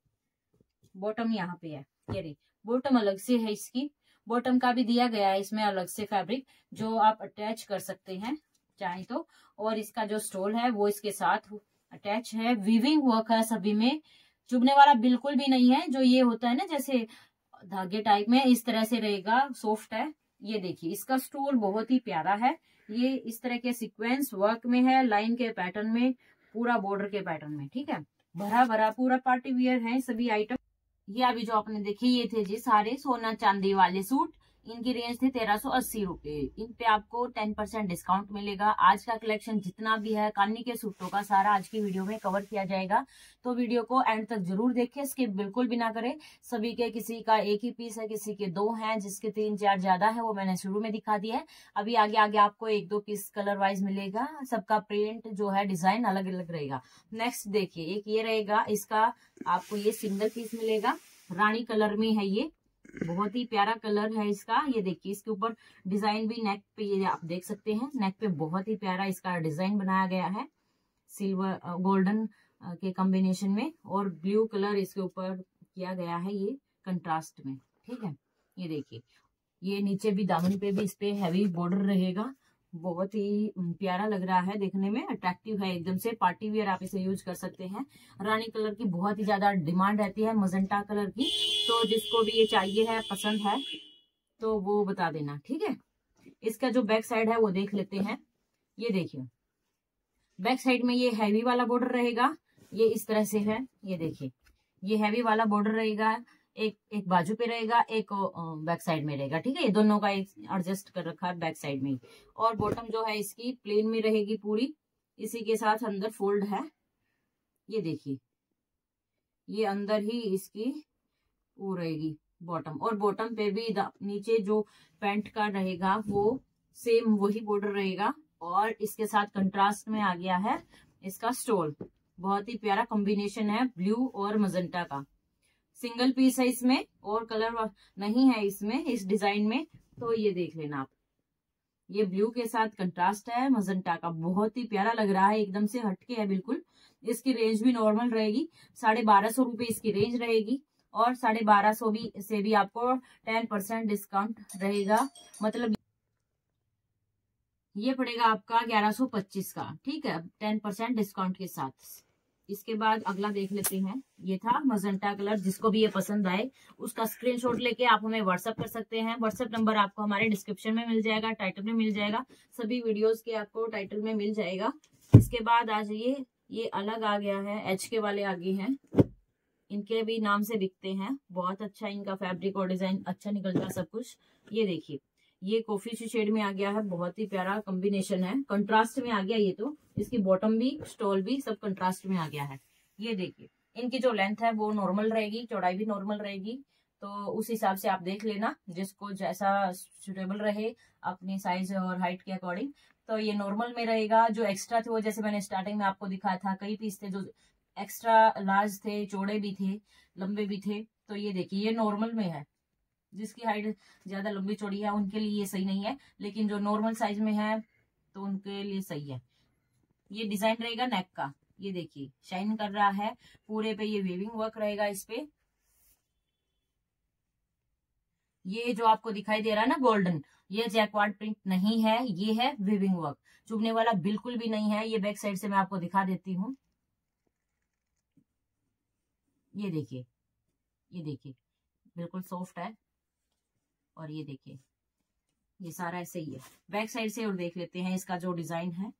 बॉटम यहाँ पे है, ये रही बॉटम, अलग से है इसकी। बॉटम का भी दिया गया है इसमें अलग से फैब्रिक, जो आप अटैच कर सकते हैं चाहे तो। और इसका जो स्टोल है वो इसके साथ अटैच है। वीविंग वर्क है सभी में, चुभने वाला बिल्कुल भी नहीं है। जो ये होता है ना जैसे धागे टाइप में, इस तरह से रहेगा, सॉफ्ट है। ये देखिए, इसका स्टोल बहुत ही प्यारा है। ये इस तरह के सीक्वेंस वर्क में है, लाइन के पैटर्न में, पूरा बॉर्डर के पैटर्न में। ठीक है, भरा भरा पूरा पार्टी वियर है सभी आइटम। ये अभी जो आपने देखे ये थे जी सारे सोना चांदी वाले सूट। इनकी रेंज थी 1380 रुपए। इन पे आपको 10% डिस्काउंट मिलेगा। आज का कलेक्शन जितना भी है कानी के सूटों का सारा आज की वीडियो में कवर किया जाएगा, तो वीडियो को एंड तक जरूर देखें, स्किप बिल्कुल भी ना करें। सभी के किसी का एक ही पीस है, किसी के 2 हैं, जिसके 3-4 ज्यादा है वो मैंने शुरू में दिखा दिया है। अभी आगे आगे आपको 1-2 पीस कलर वाइज मिलेगा, सबका प्रिंट जो है डिजाइन अलग अलग रहेगा। नेक्स्ट देखिए, एक ये रहेगा, इसका आपको ये सिंगल पीस मिलेगा, रानी कलर में है। ये बहुत ही प्यारा कलर है इसका। ये देखिए, इसके ऊपर डिजाइन भी नेक पे, ये आप देख सकते हैं, नेक पे बहुत ही प्यारा इसका डिजाइन बनाया गया है, सिल्वर गोल्डन के कॉम्बिनेशन में, और ब्लू कलर इसके ऊपर किया गया है ये कंट्रास्ट में। ठीक है, ये देखिए, ये नीचे भी दामन पे भी इस पे हैवी बॉर्डर रहेगा। बहुत ही प्यारा लग रहा है, देखने में अट्रैक्टिव है एकदम से। पार्टी वियर आप इसे यूज कर सकते हैं। रानी कलर की बहुत ही ज्यादा डिमांड रहती है, मजेंटा कलर की, तो जिसको भी ये चाहिए है, पसंद है, तो वो बता देना। ठीक है, इसका जो बैक साइड है वो देख लेते हैं। ये देखिए, बैक साइड में ये हैवी वाला बॉर्डर रहेगा, ये इस तरह से है। ये देखिए, ये हैवी वाला बॉर्डर रहेगा, एक बाजू पे रहेगा, एक बैक साइड में रहेगा। ठीक है, ये दोनों का एडजस्ट कर रखा है बैक साइड में। और बॉटम जो है इसकी प्लेन में रहेगी पूरी, इसी के साथ अंदर फोल्ड है। ये देखिए, ये अंदर ही इसकी वो रहेगी बॉटम, और बॉटम पे भी नीचे जो पैंट का रहेगा वो सेम वही बॉर्डर रहेगा। और इसके साथ कंट्रास्ट में आ गया है इसका स्टोल। बहुत ही प्यारा कॉम्बिनेशन है ब्लू और मजेंटा का। सिंगल पीस है इसमें, और कलर नहीं है इसमें इस डिजाइन में, तो ये देख लेना आप। ये ब्लू के साथ कंट्रास्ट है मजेंटा का, बहुत ही प्यारा लग रहा है, एकदम से हटके है बिल्कुल। इसकी रेंज भी नॉर्मल रहेगी, 1250 रुपए इसकी रेंज रहेगी। और 1250 भी से भी आपको 10% डिस्काउंट रहेगा, मतलब ये पड़ेगा आपका 1125 का। ठीक है, 10% डिस्काउंट के साथ। इसके बाद अगला देख लेते हैं, ये था मजेंटा कलर। जिसको भी ये पसंद आए उसका स्क्रीनशॉट लेके आप हमें व्हाट्सएप कर सकते हैं। व्हाट्सएप नंबर आपको हमारे डिस्क्रिप्शन में मिल जाएगा, टाइटल में मिल जाएगा, सभी वीडियोस के आपको टाइटल में मिल जाएगा। इसके बाद आ जाइए, ये अलग आ गया है, HK वाले आगे हैं, इनके भी नाम से बिकते हैं। बहुत अच्छा इनका फैब्रिक और डिजाइन अच्छा निकलता है सब कुछ। ये देखिए, ये कॉफी सी शेड में आ गया है, बहुत ही प्यारा कॉम्बिनेशन है, कंट्रास्ट में आ गया। ये तो इसकी बॉटम भी स्टोल भी सब कंट्रास्ट में आ गया है। ये देखिए, इनकी जो लेंथ है वो नॉर्मल रहेगी, चौड़ाई भी नॉर्मल रहेगी, तो उस हिसाब से आप देख लेना, जिसको जैसा सुटेबल रहे अपनी साइज और हाइट के अकॉर्डिंग। तो ये नॉर्मल में रहेगा। जो एक्स्ट्रा थे वो जैसे मैंने स्टार्टिंग में आपको दिखाया था, कई पीस थे जो एक्स्ट्रा लार्ज थे, चौड़े भी थे, लंबे भी थे। तो ये देखिए ये नॉर्मल में है। जिसकी हाइट ज्यादा लंबी चौड़ी है उनके लिए ये सही नहीं है, लेकिन जो नॉर्मल साइज में है तो उनके लिए सही है। ये डिजाइन रहेगा नेक का, ये देखिए शाइन कर रहा है पूरे पे, ये वीविंग वर्क रहेगा इस पे। ये जो आपको दिखाई दे रहा है ना गोल्डन, ये जैकवार्ड प्रिंट नहीं है, ये है वीविंग वर्क। चुभने वाला बिल्कुल भी नहीं है। ये बैक साइड से मैं आपको दिखा देती हूँ। ये देखिए, ये देखिए बिल्कुल सॉफ्ट है। और ये देखिए ये सारा ऐसे ही है। बैक साइड से और देख लेते हैं इसका जो डिजाइन है।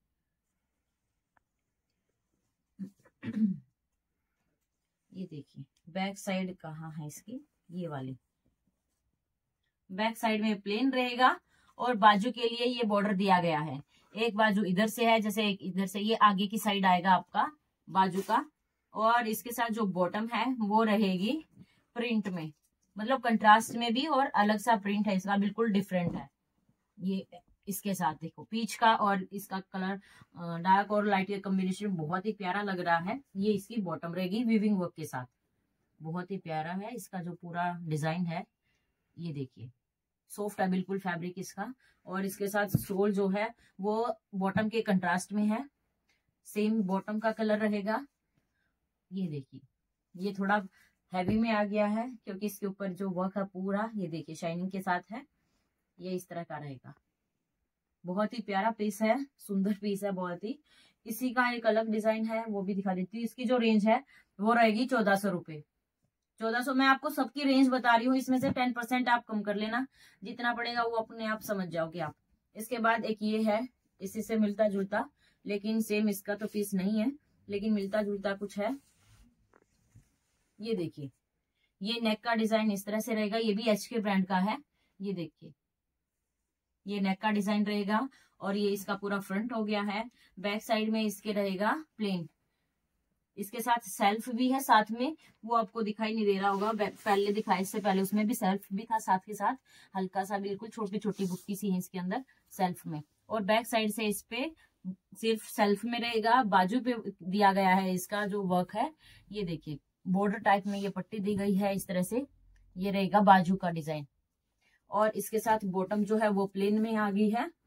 ये देखिए बैक साइड कहाँ है इसकी, ये वाली बैक साइड में प्लेन रहेगा और बाजू के लिए ये बॉर्डर दिया गया है। एक बाजू इधर से है, जैसे एक इधर से, ये आगे की साइड आएगा आपका बाजू का। और इसके साथ जो बॉटम है वो रहेगी प्रिंट में, मतलब कंट्रास्ट में भी, और अलग सा प्रिंट है इसका, बिल्कुल डिफरेंट है। ये इसके साथ देखो पीच का और इसका कलर डार्क और लाइट का कॉम्बिनेशन बहुत ही प्यारा लग रहा है। ये इसकी बॉटम रहेगी वीविंग वर्क के साथ, बहुत ही प्यारा है इसका जो पूरा डिजाइन है। ये देखिए सॉफ्ट है बिल्कुल फैब्रिक इसका। और इसके साथ सोल जो है वो बॉटम के कंट्रास्ट में है, सेम बॉटम का कलर रहेगा। ये देखिए ये थोड़ा हैवी में आ गया है क्योंकि इसके ऊपर जो वर्क है पूरा, ये देखिए शाइनिंग के साथ है। ये इस तरह का रहेगा, बहुत ही प्यारा पीस है, सुंदर पीस है बहुत ही। इसी का एक अलग डिजाइन है, वो भी दिखा देती हूँ। इसकी जो रेंज है वो रहेगी 1400 रुपए। 1400 मैं आपको सबकी रेंज बता रही हूँ, इसमें से 10% आप कम कर लेना, जितना पड़ेगा वो अपने आप समझ जाओगे आप। इसके बाद एक ये है, इसी से मिलता जुलता, लेकिन सेम इसका तो पीस नहीं है, लेकिन मिलता जुलता कुछ है। ये देखिए ये नेक का डिजाइन इस तरह से रहेगा, ये भी HK ब्रांड का है। ये देखिए ये नेक का डिजाइन रहेगा और ये इसका पूरा फ्रंट हो गया है। बैक साइड में इसके रहेगा प्लेन, इसके साथ सेल्फ भी है साथ में, वो आपको दिखाई नहीं दे रहा होगा, पहले दिखाई इससे पहले उसमें भी सेल्फ भी था साथ के साथ, हल्का सा बिल्कुल छोटी छोटी बुट्टी सी है इसके अंदर सेल्फ में। और बैक साइड से इस पे सिर्फ सेल्फ में रहेगा, बाजू पे दिया गया है इसका जो वर्क है। ये देखिए बॉर्डर टाइप में ये पट्टी दी गई है इस तरह से, ये रहेगा बाजू का डिजाइन। और इसके साथ बॉटम जो है वो प्लेन में आ गई है।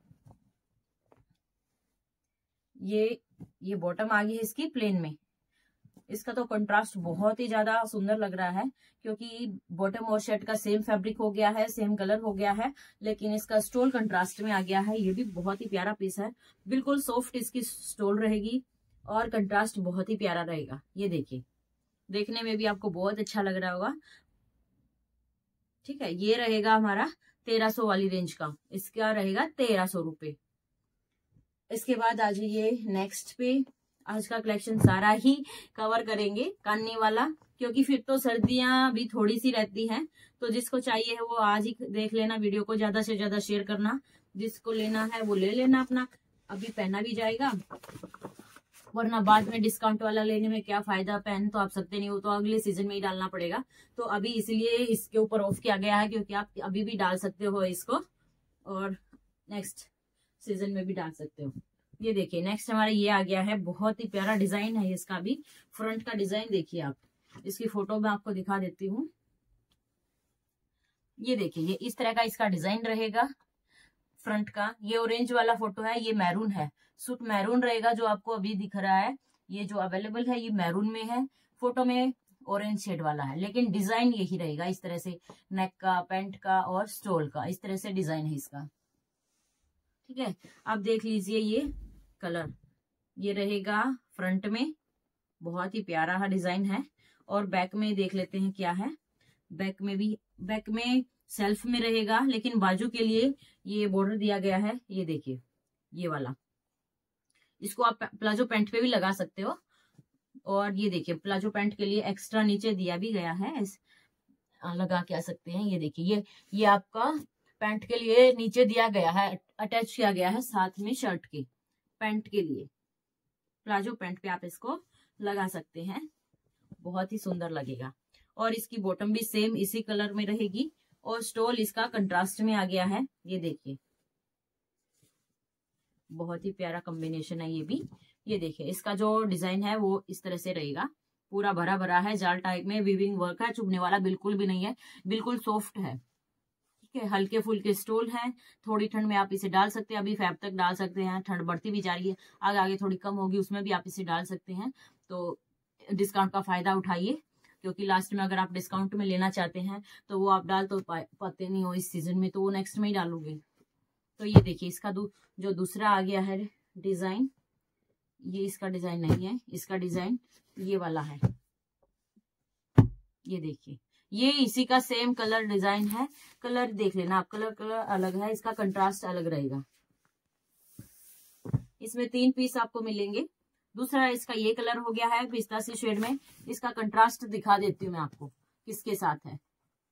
ये बॉटम आ गई है इसकी प्लेन में। इसका तो कंट्रास्ट बहुत ही ज्यादा सुंदर लग रहा है क्योंकि बॉटम और शर्ट का सेम फैब्रिक हो गया है, सेम कलर हो गया है, लेकिन इसका स्टोल कंट्रास्ट में आ गया है। ये भी बहुत ही प्यारा पीस है, बिल्कुल सॉफ्ट इसकी स्टोल रहेगी और कंट्रास्ट बहुत ही प्यारा रहेगा। ये देखिए देखने में भी आपको बहुत अच्छा लग रहा होगा। ठीक है, ये रहेगा हमारा 1300 वाली रेंज का, इसका रहेगा 1300 रुपए। इसके बाद आ जाइए नेक्स्ट पे। आज का कलेक्शन सारा ही कवर करेंगे कान्नी वाला, क्योंकि फिर तो सर्दियां भी थोड़ी सी रहती हैं। तो जिसको चाहिए है वो आज ही देख लेना, वीडियो को ज्यादा से ज्यादा शेयर करना, जिसको लेना है वो ले लेना अपना, अभी पहना भी जाएगा, वरना बाद में डिस्काउंट वाला लेने में क्या फायदा। पहन तो आप सकते नहीं हो, तो अगले सीजन में ही डालना पड़ेगा। तो अभी इसलिए इसके ऊपर ऑफ किया गया है क्योंकि आप अभी भी डाल सकते हो इसको और नेक्स्ट सीजन में भी डाल सकते हो। ये देखिए नेक्स्ट हमारा ये आ गया है, बहुत ही प्यारा डिजाइन है इसका भी। फ्रंट का डिजाइन देखिए आप, इसकी फोटो मैं आपको दिखा देती हूँ। ये देखिए ये इस तरह का इसका डिजाइन रहेगा फ्रंट का। ये ऑरेंज वाला फोटो है, ये मैरून है, सूट मैरून रहेगा जो आपको अभी दिख रहा है। ये जो अवेलेबल है ये मैरून में है, फोटो में ऑरेंज शेड वाला है, लेकिन डिजाइन यही रहेगा इस तरह से, नेक का, पैंट का और स्टोल का, इस तरह से डिजाइन है इसका। ठीक है, आप देख लीजिए ये कलर, ये रहेगा फ्रंट में, बहुत ही प्यारा डिजाइन है। और बैक में देख लेते हैं क्या है। बैक में सेल्फ में रहेगा, लेकिन बाजू के लिए ये बॉर्डर दिया गया है। ये देखिए ये वाला, इसको आप प्लाजो पैंट पे भी लगा सकते हो। और ये देखिए प्लाजो पैंट के लिए एक्स्ट्रा नीचे दिया भी गया है, लगा के आ सकते हैं। ये देखिए ये आपका पैंट के लिए नीचे दिया गया है, अटैच किया गया है साथ में शर्ट के पैंट के लिए। प्लाजो पैंट पे आप इसको लगा सकते हैं, बहुत ही सुंदर लगेगा। और इसकी बॉटम भी सेम इसी कलर में रहेगी और स्टोल इसका कंट्रास्ट में आ गया है। ये देखिए बहुत ही प्यारा कॉम्बिनेशन है ये भी। ये देखिए इसका जो डिजाइन है वो इस तरह से रहेगा, पूरा भरा भरा है, जाल टाइप में वीविंग वर्क है, चुभने वाला बिल्कुल भी नहीं है, बिल्कुल सॉफ्ट है। ठीक है, हल्के फुल्के स्टोल है, थोड़ी ठंड में आप इसे डाल सकते हैं, अभी फैब तक डाल सकते हैं, ठंड बढ़ती भी जा रही है, आगे आगे थोड़ी कम होगी उसमें भी आप इसे डाल सकते हैं। तो डिस्काउंट का फायदा उठाइए, क्योंकि लास्ट में अगर आप डिस्काउंट में लेना चाहते हैं तो वो आप डाल तो पाते नहीं हो इस सीजन में, तो वो नेक्स्ट में ही डालोगे। तो ये देखिए इसका जो दूसरा आ गया है डिजाइन, ये इसका डिजाइन नहीं है, इसका डिजाइन ये वाला है। ये देखिए ये इसी का सेम कलर डिजाइन है, कलर देख लेना आप, कलर अलग है, इसका कंट्रास्ट अलग रहेगा। इसमें 3 पीस आपको मिलेंगे। दूसरा इसका ये कलर हो गया है पिस्ताची शेड में, इसका कंट्रास्ट दिखा देती हूँ मैं आपको किसके साथ है।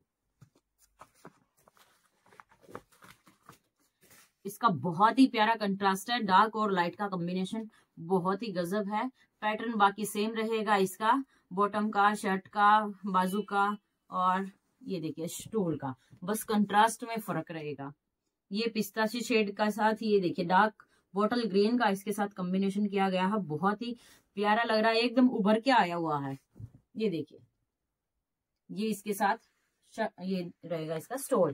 इसका बहुत ही प्यारा कंट्रास्ट है, डार्क और लाइट का कॉम्बिनेशन बहुत ही गजब है। पैटर्न बाकी सेम रहेगा इसका, बॉटम का, शर्ट का, बाजू का और ये देखिए स्टोल का, बस कंट्रास्ट में फर्क रहेगा। ये पिस्ताची शेड का साथ ये देखिए डार्क बॉटल ग्रीन का इसके साथ कॉम्बिनेशन किया गया है, बहुत ही प्यारा लग रहा है, एकदम उभर के आया हुआ है। ये देखिए ये इसके साथ ये रहेगा इसका स्टोल।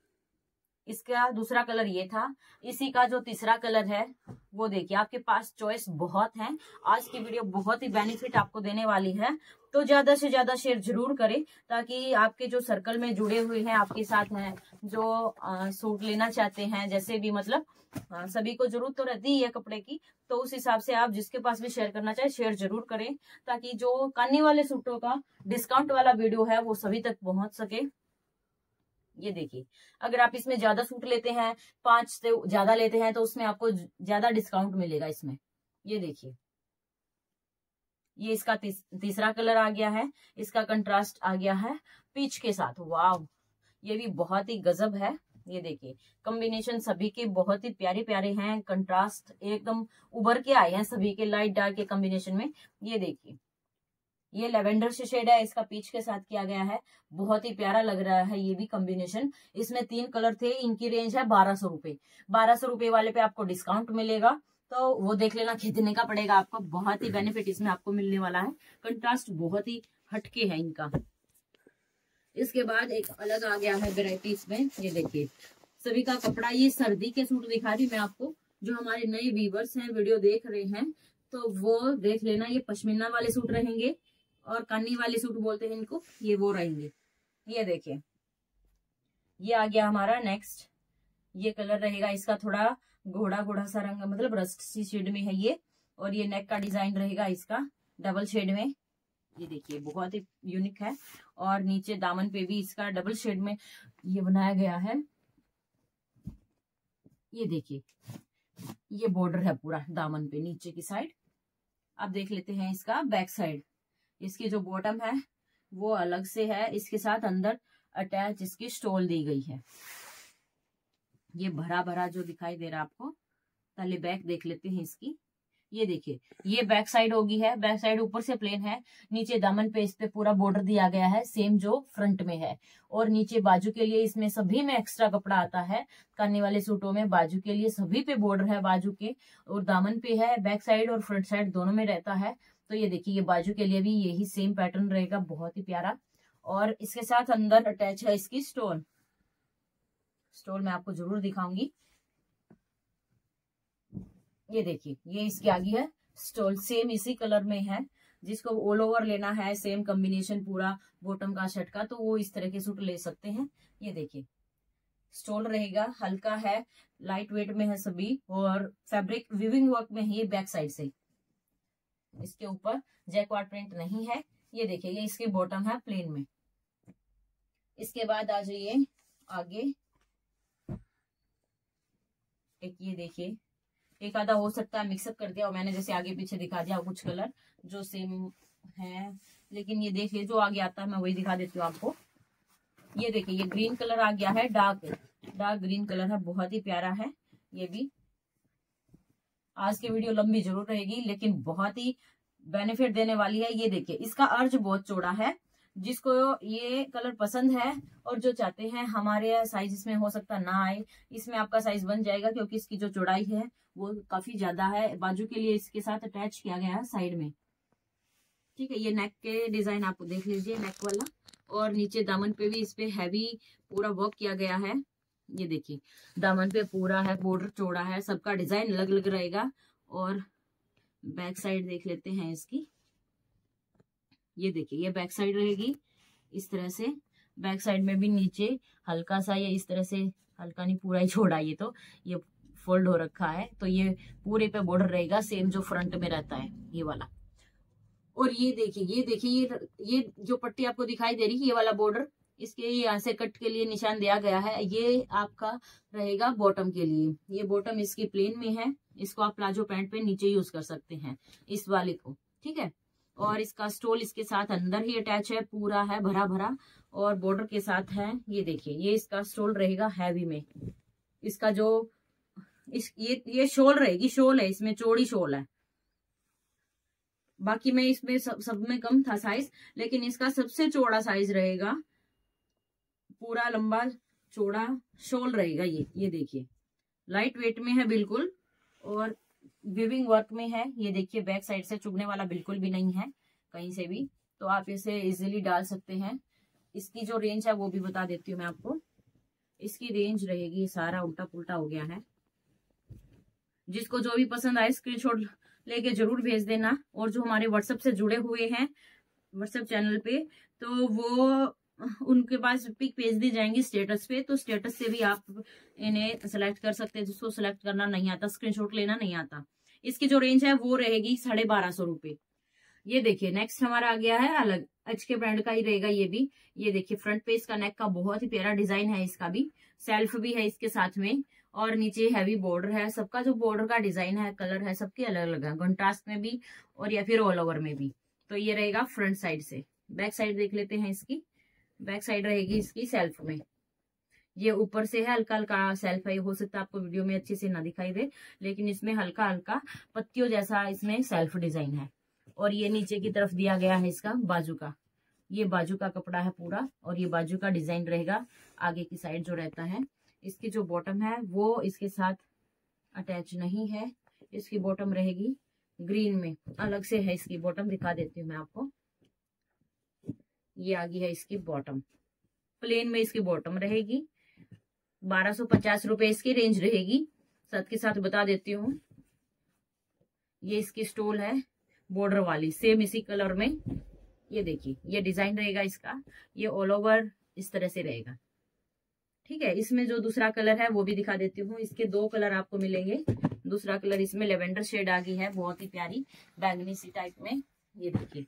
इसका दूसरा कलर ये था, इसी का जो तीसरा कलर है वो देखिए, आपके पास चॉइस बहुत है। आज की वीडियो बहुत ही बेनिफिट आपको देने वाली है, तो ज्यादा से ज्यादा शेयर जरूर करें, ताकि आपके जो सर्कल में जुड़े हुए हैं आपके साथ हैं, जो सूट लेना चाहते हैं, जैसे भी मतलब सभी को जरूरत तो रहती है कपड़े की, तो उस हिसाब से आप जिसके पास भी शेयर करना चाहे शेयर जरूर करें, ताकि जो कानी वाले सूटों का डिस्काउंट वाला वीडियो है वो सभी तक पहुंच सके। ये देखिए अगर आप इसमें ज्यादा सूट लेते हैं, 5 से ज्यादा लेते हैं, तो उसमें आपको ज्यादा डिस्काउंट मिलेगा इसमें। ये देखिए ये इसका तीसरा कलर आ गया है, इसका कंट्रास्ट आ गया है पीच के साथ। वाह ये भी बहुत ही गजब है। ये देखिए कॉम्बिनेशन सभी के बहुत ही प्यारे प्यारे हैं, कंट्रास्ट एकदम उभर के आए हैं सभी के, लाइट डार्क के कॉम्बिनेशन में। ये देखिए ये लेवेंडर से शेड है, इसका पीच के साथ किया गया है, बहुत ही प्यारा लग रहा है ये भी कॉम्बिनेशन। इसमें 3 कलर थे, इनकी रेंज है 1200 रुपए। 1200 रुपए वाले पे आपको डिस्काउंट मिलेगा, तो वो देख लेना खरीदने का पड़ेगा आपको, बहुत ही बेनिफिट इसमें आपको मिलने वाला है। कंट्रास्ट बहुत ही हटके है इनका। इसके बाद एक अलग आ गया है वेराइटी इसमें। ये देखिए सभी का कपड़ा, ये सर्दी के सूट दिखा रही मैं आपको, जो हमारे नए व्यूवर्स हैं वीडियो देख रहे हैं तो वो देख लेना। ये पश्मीना वाले सूट रहेंगे और कानी वाले सूट बोलते हैं इनको, ये वो रहेंगे। ये देखिए ये आ गया हमारा नेक्स्ट, ये कलर रहेगा इसका थोड़ा घोड़ा घोड़ा सा रंग, मतलब रस्ट सी शेड में है ये, और ये नेक का डिजाइन रहेगा इसका डबल शेड में। ये देखिए बहुत ही यूनिक है, और नीचे दामन पे भी इसका डबल शेड में ये बनाया गया है। ये देखिए ये बॉर्डर है पूरा दामन पे नीचे की साइड। अब देख लेते हैं इसका बैक साइड। इसकी जो बॉटम है वो अलग से है, इसके साथ अंदर अटैच इसकी स्टोल दी गई है। ये भरा भरा जो दिखाई दे रहा है आपको, पहले बैक देख लेते हैं इसकी। ये देखिए ये बैक साइड होगी है, बैक साइड ऊपर से प्लेन है, नीचे दामन पे इस पे पूरा बॉर्डर दिया गया है सेम जो फ्रंट में है, और नीचे बाजू के लिए इसमें सभी में एक्स्ट्रा कपड़ा आता है। करने वाले सूटों में बाजू के लिए सभी पे बॉर्डर है बाजू के, और दामन पे है, बैक साइड और फ्रंट साइड दोनों में रहता है। तो ये देखिए ये बाजू के लिए भी यही सेम पैटर्न रहेगा, बहुत ही प्यारा। और इसके साथ अंदर अटैच है इसकी स्टोल मैं आपको जरूर दिखाऊंगी। ये देखिए ये इसकी आगे है स्टोल, सेम इसी कलर में है। जिसको ऑल ओवर लेना है सेम कॉम्बिनेशन पूरा बॉटम का शर्ट का, तो वो इस तरह के सूट ले सकते हैं। ये देखिए स्टोल रहेगा, हल्का है, लाइट वेट में है सभी, और फैब्रिक वीविंग वर्क में है ये बैक साइड से। इसके ऊपर जैकवार्ड प्रिंट नहीं है। ये देखिए ये इसकी बॉटम है प्लेन में। इसके बाद आ जाइए आगे, एक ये देखिए एक आधा हो सकता है मिक्सअप कर दिया और मैंने, जैसे आगे पीछे दिखा दिया कुछ कलर जो सेम है, लेकिन ये देखिए जो आगे आता है मैं वही दिखा देती हूँ आपको। ये देखिए ये ग्रीन कलर आ गया है, डार्क ग्रीन कलर है, बहुत ही प्यारा है ये भी। आज की वीडियो लंबी जरूर रहेगी लेकिन बहुत ही बेनिफिट देने वाली है। ये देखिए इसका अर्ज बहुत चौड़ा है, जिसको ये कलर पसंद है और जो चाहते हैं हमारे साइज इसमें हो सकता ना आए, इसमें आपका साइज बन जाएगा, क्योंकि इसकी जो चौड़ाई है वो काफी ज्यादा है। बाजू के लिए इसके साथ अटैच किया गया है साइड में। ठीक है, ये नेक के डिजाइन आप देख लीजिए, नेक वाला। और नीचे दामन पे भी इस पे हैवी पूरा वर्क किया गया है। ये देखिए दामन पे पूरा है, बॉर्डर चौड़ा है, सबका डिजाइन अलग अलग रहेगा। और बैक साइड देख लेते हैं इसकी। ये देखिए ये बैक साइड रहेगी इस तरह से। बैक साइड में भी नीचे हल्का सा ये इस तरह से, हल्का नहीं पूरा ही छोड़ा, ये फोल्ड हो रखा है, तो ये पूरे पे बॉर्डर रहेगा सेम जो फ्रंट में रहता है ये वाला। और ये देखिए ये जो पट्टी आपको दिखाई दे रही है, ये वाला बॉर्डर, इसके यहाँ से कट के लिए निशान दिया गया है, ये आपका रहेगा बॉटम के लिए। ये बॉटम इसकी प्लेन में है, इसको आप प्लाजो पैंट पे नीचे यूज कर सकते हैं इस वाले को। ठीक है, और इसका स्टोल इसके साथ अंदर ही अटैच है, पूरा है भरा भरा और बॉर्डर के साथ है। ये देखिए ये इसका स्टोल रहेगा हैवी में। इसका जो ये शॉल रहेगी, शॉल है इसमें, चौड़ी शॉल है। बाकी में इसमें सब में कम था साइज, लेकिन इसका सबसे चौड़ा साइज रहेगा, पूरा लंबा चौड़ा शॉल रहेगा ये देखिए लाइट वेट में है बिल्कुल, और वीविंग वर्क में है। ये देखिए बैक साइड से चुभने वाला बिल्कुल भी नहीं है कहीं से भी, तो आप इसे इजीली डाल सकते हैं। इसकी जो रेंज है वो भी बता देती हूँ मैं आपको। इसकी रेंज रहेगी, सारा उल्टा पुल्टा हो गया है, जिसको जो भी पसंद आए स्क्रीनशॉट लेके जरूर भेज देना। और जो हमारे व्हाट्सएप से जुड़े हुए हैं व्हाट्सएप चैनल पे, तो वो उनके पास पिक भेज दी जाएंगी स्टेटस पे, तो स्टेटस से भी आप इन्हें सेलेक्ट कर सकते हैं। जिसको सेलेक्ट करना नहीं आता, स्क्रीनशॉट लेना नहीं आता, इसकी जो रेंज है वो रहेगी 1250 रुपए। ये देखिए नेक्स्ट हमारा आ गया है अलग HK ब्रांड का ही रहेगा ये भी। ये देखिए फ्रंट पे इसका नेक का बहुत ही प्यारा डिजाइन है, इसका भी सेल्फ भी है इसके साथ में, और नीचे हैवी बॉर्डर है। सबका जो बॉर्डर का डिजाइन है, कलर है, सबके अलग अलग है, कंट्रास्ट में भी और या फिर ऑल ओवर में भी। तो ये रहेगा फ्रंट साइड से। बैक साइड देख लेते हैं इसकी। बैक साइड रहेगी इसकी सेल्फ में, ये ऊपर से है हल्का हल्का सेल्फ है, हो सकता है आपको वीडियो में अच्छे से ना दिखाई दे, लेकिन इसमें हल्का हल्का पत्तियों जैसा इसमें सेल्फ डिजाइन है। और ये नीचे की तरफ दिया गया है इसका बाजू का, ये बाजू का कपड़ा है पूरा, और ये बाजू का डिजाइन रहेगा आगे की साइड जो रहता है। इसकी जो बॉटम है वो इसके साथ अटैच नहीं है, इसकी बॉटम रहेगी ग्रीन में, अलग से है इसकी बॉटम, दिखा देती हूँ मैं आपको। ये आगे है इसकी बॉटम, प्लेन में इसकी बॉटम रहेगी। 1250 रुपए इसकी रेंज रहेगी। साथ के साथ बता देती हूँ, ये इसकी स्टोल है बॉर्डर वाली, सेम इसी कलर में। ये देखिए ये डिजाइन रहेगा इसका, ये ऑल ओवर इस तरह से रहेगा। ठीक है, इसमें जो दूसरा कलर है वो भी दिखा देती हूँ। इसके 2 कलर आपको मिलेंगे। दूसरा कलर इसमें लेवेंडर शेड आ गई है, बहुत ही प्यारी बैंगनी सी टाइप में। ये देखिए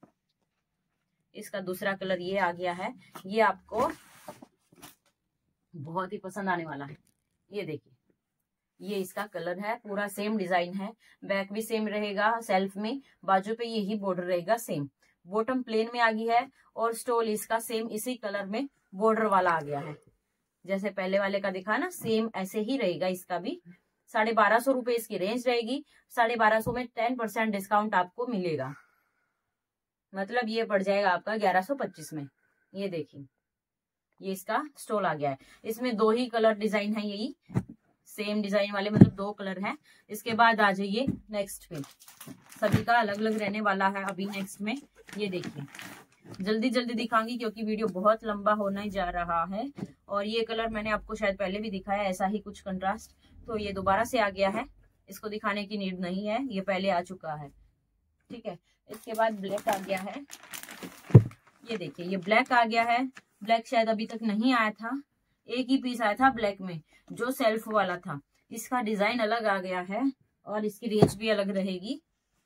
इसका दूसरा कलर ये आ गया है, ये आपको बहुत ही पसंद आने वाला है। ये देखिए ये इसका कलर है, पूरा सेम डिजाइन है, बैक भी सेम रहेगा सेल्फ में, बाजू पे यही बॉर्डर रहेगा सेम। बॉटम प्लेन में आ गई है और स्टोल इसका सेम इसी कलर में बॉर्डर वाला आ गया है, जैसे पहले वाले का दिखा ना, सेम ऐसे ही रहेगा इसका भी। 1250 रुपए इसकी रेंज रहेगी। 1250 में 10% डिस्काउंट आपको मिलेगा, मतलब ये पड़ जाएगा आपका 1125 में। ये देखिए ये इसका स्टोल आ गया है। इसमें 2 ही कलर डिजाइन है, यही सेम डिजाइन वाले, मतलब 2 कलर हैं। इसके बाद आ जाइए नेक्स्ट पे, सभी का अलग अलग रहने वाला है अभी नेक्स्ट में। ये देखिए जल्दी जल्दी दिखाऊंगी क्योंकि वीडियो बहुत लंबा होने जा रहा है। और ये कलर मैंने आपको शायद पहले भी दिखाया, ऐसा ही कुछ कंट्रास्ट, तो ये दोबारा से आ गया है, इसको दिखाने की नीड नहीं है, ये पहले आ चुका है। ठीक है, इसके बाद ब्लैक आ गया है। ये देखिए ये ब्लैक आ गया है। ब्लैक शायद अभी तक नहीं आया था, एक ही पीस आया था ब्लैक में जो सेल्फ वाला था। इसका डिजाइन अलग आ गया है और इसकी रेंज भी अलग रहेगी।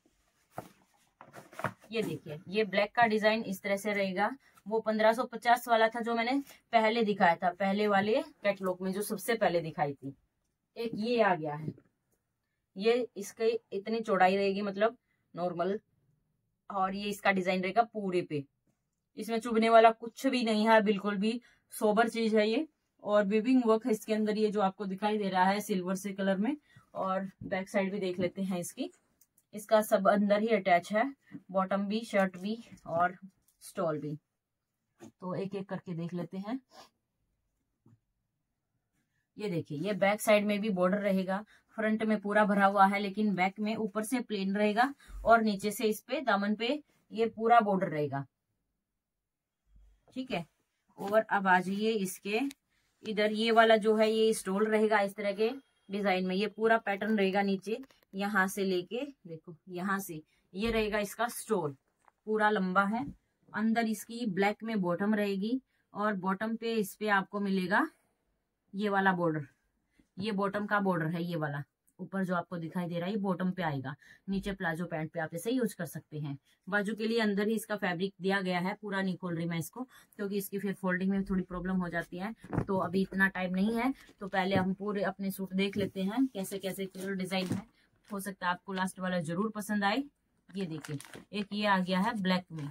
ये देखिए ये ब्लैक का डिजाइन इस तरह से रहेगा। वो 1550 वाला था जो मैंने पहले दिखाया था, पहले वाले कैटलॉग में जो सबसे पहले दिखाई थी। एक ये आ गया है, ये इसकी इतनी चौड़ाई रहेगी, मतलब नॉर्मल, और ये इसका डिजाइन रहेगा पूरे पे। इसमें चुभने वाला कुछ भी नहीं है, बिल्कुल भी सोबर चीज है ये। और वीविंग वर्क है इसके अंदर, ये जो आपको दिखाई दे रहा है सिल्वर से कलर में। और बैक साइड भी देख लेते हैं इसकी, इसका सब अंदर ही अटैच है, बॉटम भी, शर्ट भी और स्टॉल भी। तो एक एक करके देख लेते हैं। ये देखिए, ये बैक साइड में भी बॉर्डर रहेगा, फ्रंट में पूरा भरा हुआ है, लेकिन बैक में ऊपर से प्लेन रहेगा और नीचे से इस पे दामन पे ये पूरा बॉर्डर रहेगा। ठीक है, और अब आ जाइए इसके इधर, ये वाला जो है ये स्टोल रहेगा इस तरह के डिजाइन में, ये पूरा पैटर्न रहेगा नीचे यहाँ से लेके, देखो यहाँ से ये रहेगा इसका स्टोल, पूरा लंबा है। अंदर इसकी ब्लैक में बॉटम रहेगी और बॉटम पे इस पे आपको मिलेगा ये वाला बॉर्डर, ये बॉटम का बॉर्डर है, ये वाला ऊपर जो आपको दिखाई दे रहा है ये बॉटम पे आएगा। नीचे प्लाजो पैंट पे आप इसे यूज कर सकते हैं। बाजू के लिए अंदर ही इसका फैब्रिक दिया गया है, पूरा नहीं खोल रही मैं इसको क्योंकि इसकी फिर फोल्डिंग में थोड़ी प्रॉब्लम हो जाती है, तो अभी इतना टाइम नहीं है। तो पहले हम पूरे अपने सूट देख लेते हैं कैसे कैसे कलर डिजाइन है, हो सकता है आपको लास्ट वाला जरूर पसंद आए। ये देखिए, एक ये आ गया है ब्लैक में,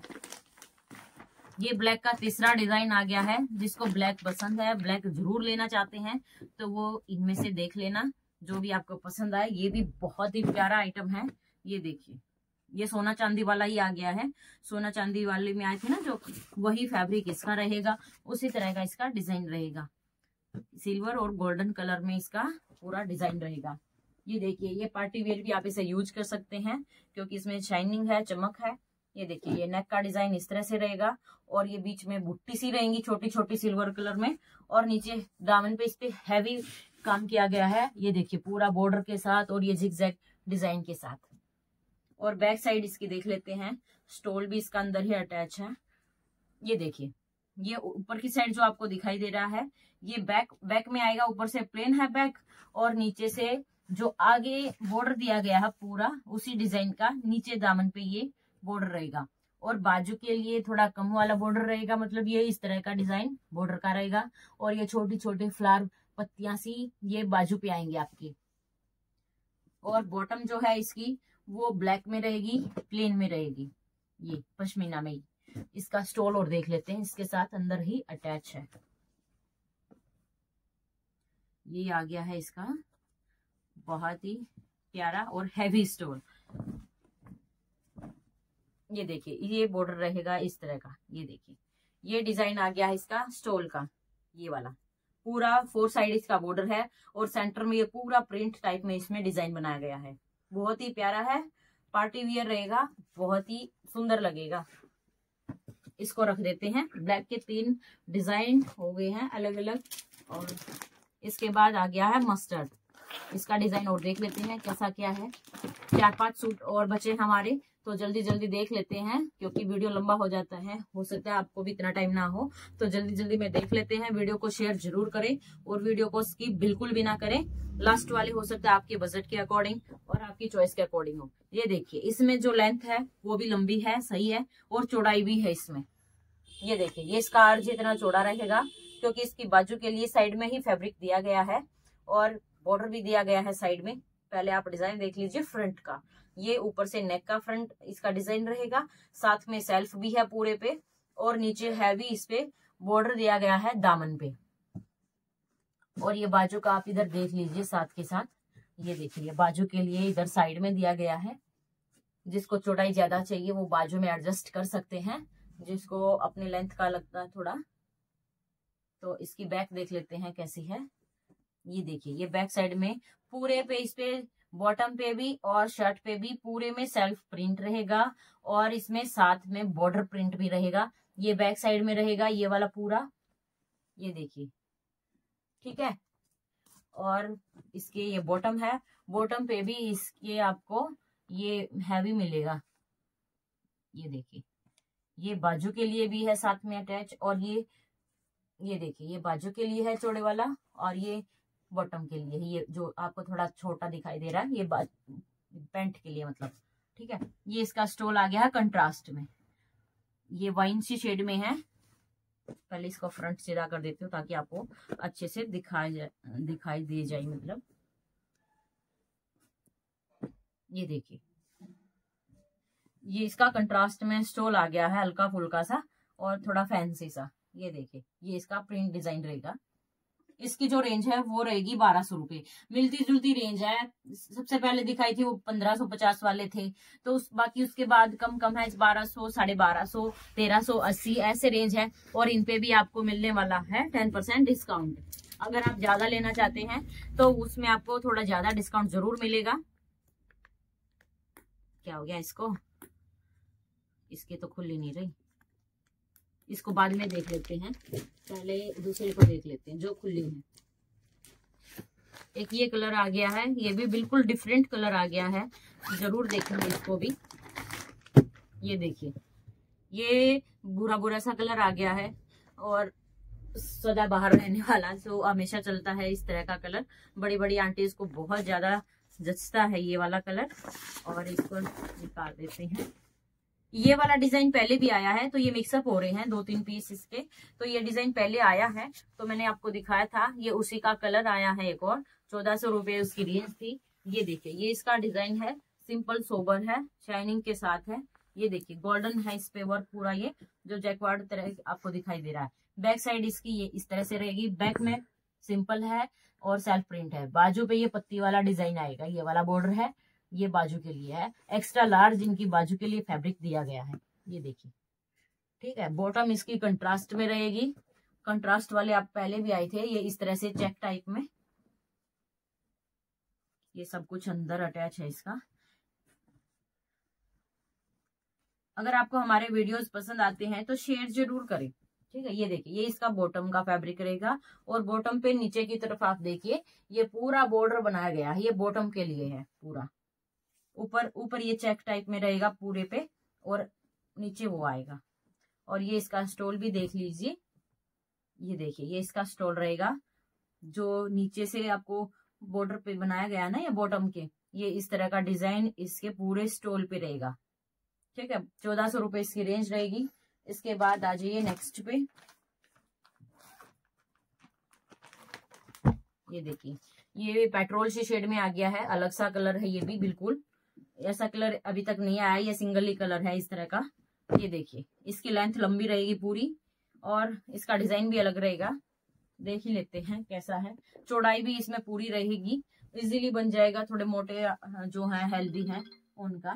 ये ब्लैक का तीसरा डिजाइन आ गया है। जिसको ब्लैक पसंद है, ब्लैक जरूर लेना चाहते हैं तो वो इनमें से देख लेना, जो भी आपको पसंद आए। ये भी बहुत ही प्यारा आइटम है। ये देखिए, ये सोना चांदी वाला ही आ गया है, सोना चांदी वाले में आए थे ना जो, वही फैब्रिक इसका रहेगा, उसी तरह का इसका डिजाइन रहेगा, सिल्वर और गोल्डन कलर में इसका पूरा डिजाइन रहेगा। ये देखिए, ये पार्टी वेयर भी आप इसे यूज कर सकते हैं क्योंकि इसमें शाइनिंग है, चमक है। ये देखिए, ये नेक का डिजाइन इस तरह से रहेगा और ये बीच में बुट्टी सी रहेंगी छोटी छोटी सिल्वर कलर में, और नीचे दामन पे इस पे हैवी काम किया गया है। ये देखिए, पूरा बॉर्डर के साथ और ये जिगजैग डिजाइन के साथ। और बैक साइड इसकी देख लेते हैं, स्टोल भी इसका अंदर ही अटैच है। ये देखिए, ये ऊपर की साइड जो आपको दिखाई दे रहा है ये बैक में आएगा, ऊपर से प्लेन है बैक, और नीचे से जो आगे बॉर्डर दिया गया है पूरा उसी डिजाइन का नीचे दामन पे ये बॉर्डर रहेगा। और बाजू के लिए थोड़ा कम वाला बॉर्डर रहेगा, मतलब ये इस तरह का डिजाइन बॉर्डर का रहेगा, और ये छोटी छोटी फ्लावर पत्तियां सी ये बाजू पे आएंगे आपकी। और बॉटम जो है इसकी वो ब्लैक में रहेगी, प्लेन में रहेगी, ये पश्मीना में ही। इसका स्टोल और देख लेते हैं, इसके साथ अंदर ही अटैच है। ये आ गया है इसका बहुत ही प्यारा और हैवी स्टोल। ये देखिए, ये बॉर्डर रहेगा इस तरह का। ये देखिए, ये डिजाइन आ गया है इसका स्टोल का, ये वाला पूरा 4 साइड इसका बॉर्डर है और सेंटर में ये पूरा प्रिंट टाइप में इसमें डिजाइन बनाया गया है। बहुत ही प्यारा है, पार्टी वियर रहेगा, बहुत ही सुंदर लगेगा। इसको रख देते हैं। ब्लैक के 3 डिजाइन हो गए हैं अलग अलग, और इसके बाद आ गया है मस्टर्ड। इसका डिजाइन और देख लेते हैं कैसा क्या है। 4-5 सूट और बचे हमारे, तो जल्दी जल्दी देख लेते हैं क्योंकि वीडियो लंबा हो जाता है, हो सकता है आपको भी इतना टाइम ना हो, तो जल्दी जल्दी में देख लेते हैं। वीडियो को शेयर जरूर करें और वीडियो को स्किप बिल्कुल भी ना करें। लास्ट वाले हो सकता है आपके बजट के अकॉर्डिंग और आपकी चॉइस के अकॉर्डिंग हो। ये देखिए, इसमें जो लेंथ है वो भी लंबी है, सही है, और चौड़ाई भी है इसमें। ये देखिए, ये इसका अर्ज इतना चौड़ा रहेगा क्योंकि इसकी बाजू के लिए साइड में ही फैब्रिक दिया गया है और बॉर्डर भी दिया गया है साइड में। पहले आप डिजाइन देख लीजिए फ्रंट का। ये ऊपर से नेक का फ्रंट इसका डिजाइन रहेगा, साथ में सेल्फ भी है पूरे पे, और नीचे हैवी इस पे बॉर्डर दिया गया है दामन पे। और ये बाजू का आप इधर देख लीजिए साथ के साथ। ये देखिए, बाजू के लिए इधर साइड में दिया गया है। जिसको चौड़ाई ज्यादा चाहिए वो बाजू में एडजस्ट कर सकते हैं, जिसको अपने लेंथ का लगता है थोड़ा। तो इसकी बैक देख लेते हैं कैसी है। ये देखिए, ये बैक साइड में पूरे पे इस पे बॉटम पे भी और शर्ट पे भी पूरे में सेल्फ प्रिंट रहेगा और इसमें साथ में बॉर्डर प्रिंट भी रहेगा। ये बैक साइड में रहेगा ये वाला पूरा, ये देखिए, ठीक है। और इसके ये बॉटम है, बॉटम पे भी इसके आपको ये हैवी मिलेगा। ये देखिए, ये बाजू के लिए भी है साथ में अटैच, और ये देखिए, ये बाजू के लिए है चौड़े वाला, और ये बॉटम के लिए, ये जो आपको थोड़ा छोटा दिखाई दे रहा है ये पैंट के लिए मतलब, ठीक है। ये इसका स्टोल आ गया है कंट्रास्ट में, ये वाइन सी शेड में है। पहले इसको फ्रंट सीधा कर देती हूँ ताकि आपको अच्छे से दिखाई दे जाए मतलब। ये देखिए, ये इसका कंट्रास्ट में स्टोल आ गया है, हल्का फुल्का सा और थोड़ा फैंसी सा। ये देखिए, ये इसका प्रिंट डिजाइन रहेगा। इसकी जो रेंज है वो रहेगी 1200 रुपए। मिलती जुलती रेंज है। सबसे पहले दिखाई थी वो 1550 वाले थे, तो बाकी उसके बाद कम कम है 1200, 1250, 1380 ऐसे रेंज है। और इन पे भी आपको मिलने वाला है 10% डिस्काउंट। अगर आप ज्यादा लेना चाहते हैं तो उसमें आपको थोड़ा ज्यादा डिस्काउंट जरूर मिलेगा। क्या हो गया इसको, इसके तो खुल ही नहीं रही, इसको बाद में देख लेते हैं, पहले दूसरे को देख लेते हैं जो खुली है। एक ये कलर आ गया है, ये भी बिल्कुल डिफरेंट कलर आ गया है, जरूर देखेंगे इसको भी। ये देखिए, ये बुरा बुरा सा कलर आ गया है और सदा बाहर रहने वाला, जो हमेशा चलता है इस तरह का कलर। बड़ी बड़ी आंटीज को बहुत ज्यादा जचता है ये वाला कलर। और इसको निकाल देते हैं। ये वाला डिजाइन पहले भी आया है, तो ये मिक्सअप हो रहे हैं 2-3 पीस इसके। तो ये डिजाइन पहले आया है, तो मैंने आपको दिखाया था। ये उसी का कलर आया है एक और, 1400 रुपए उसकी रेंज थी। ये देखिए, ये इसका डिजाइन है, सिंपल सोबर है, शाइनिंग के साथ है। ये देखिए गोल्डन है इस पे वर्क पूरा, ये जो जैकवार्ड तरह आपको दिखाई दे रहा है। बैक साइड इसकी ये इस तरह से रहेगी, बैक में सिंपल है और सेल्फ प्रिंट है। बाजू पे ये पत्ती वाला डिजाइन आएगा, ये वाला बॉर्डर है, ये बाजू के लिए है। एक्स्ट्रा लार्ज इनकी बाजू के लिए फैब्रिक दिया गया है, ये देखिए, ठीक है। बॉटम इसकी कंट्रास्ट में रहेगी, कंट्रास्ट वाले आप पहले भी आए थे, ये इस तरह से चेक टाइप में। ये सब कुछ अंदर अटैच है इसका। अगर आपको हमारे वीडियोस पसंद आते हैं तो शेयर जरूर करें, ठीक है। ये देखिए, ये इसका बॉटम का फैब्रिक रहेगा और बॉटम पे नीचे की तरफ आप देखिए, ये पूरा बॉर्डर बनाया गया है, ये बॉटम के लिए है पूरा। ऊपर ये चेक टाइप में रहेगा पूरे पे और नीचे वो आएगा। और ये इसका स्टोल भी देख लीजिए, ये देखिए, ये इसका स्टोल रहेगा जो नीचे से आपको बॉर्डर पे बनाया गया ना, ये बॉटम के, ये इस तरह का डिजाइन इसके पूरे स्टोल पे रहेगा, ठीक है। 1400 रुपए इसकी रेंज रहेगी। इसके बाद आ जाइए नेक्स्ट पे। ये देखिए, ये पेट्रोल सी शेड में आ गया है, अलग सा कलर है ये भी, बिल्कुल ऐसा कलर अभी तक नहीं आया, ये सिंगल ही कलर है इस तरह का। ये देखिए, इसकी लेंथ लंबी रहेगी पूरी और इसका डिजाइन भी अलग रहेगा। देख ही लेते हैं कैसा है। चौड़ाई भी इसमें पूरी रहेगी, इजीली बन जाएगा थोड़े मोटे जो है हेल्दी हैं उनका।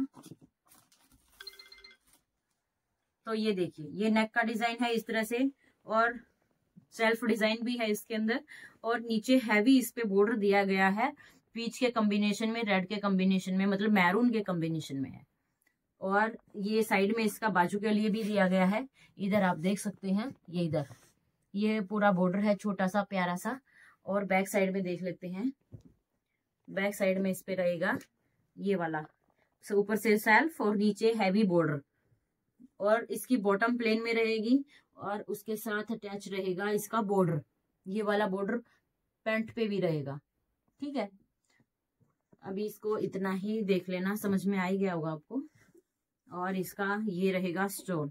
तो ये देखिए, ये नेक का डिजाइन है इस तरह से और सेल्फ डिजाइन भी है इसके अंदर। और नीचे हैवी इस पे बॉर्डर दिया गया है, पीच के कॉम्बिनेशन में, रेड के कॉम्बिनेशन में, मतलब मैरून के कॉम्बिनेशन में है। और ये साइड में इसका बाजू के लिए भी दिया गया है, इधर आप देख सकते हैं, ये इधर ये पूरा बॉर्डर है छोटा सा प्यारा सा। और बैक साइड में देख लेते हैं, बैक साइड में इस पे रहेगा ये वाला, ऊपर से सेल्फ और नीचे हैवी बॉर्डर। और इसकी बॉटम प्लेन में रहेगी और उसके साथ अटैच रहेगा इसका बॉर्डर, ये वाला बॉर्डर पैंट पे भी रहेगा, ठीक है। अभी इसको इतना ही देख लेना, समझ में आ ही गया होगा आपको। और इसका ये रहेगा स्टोल,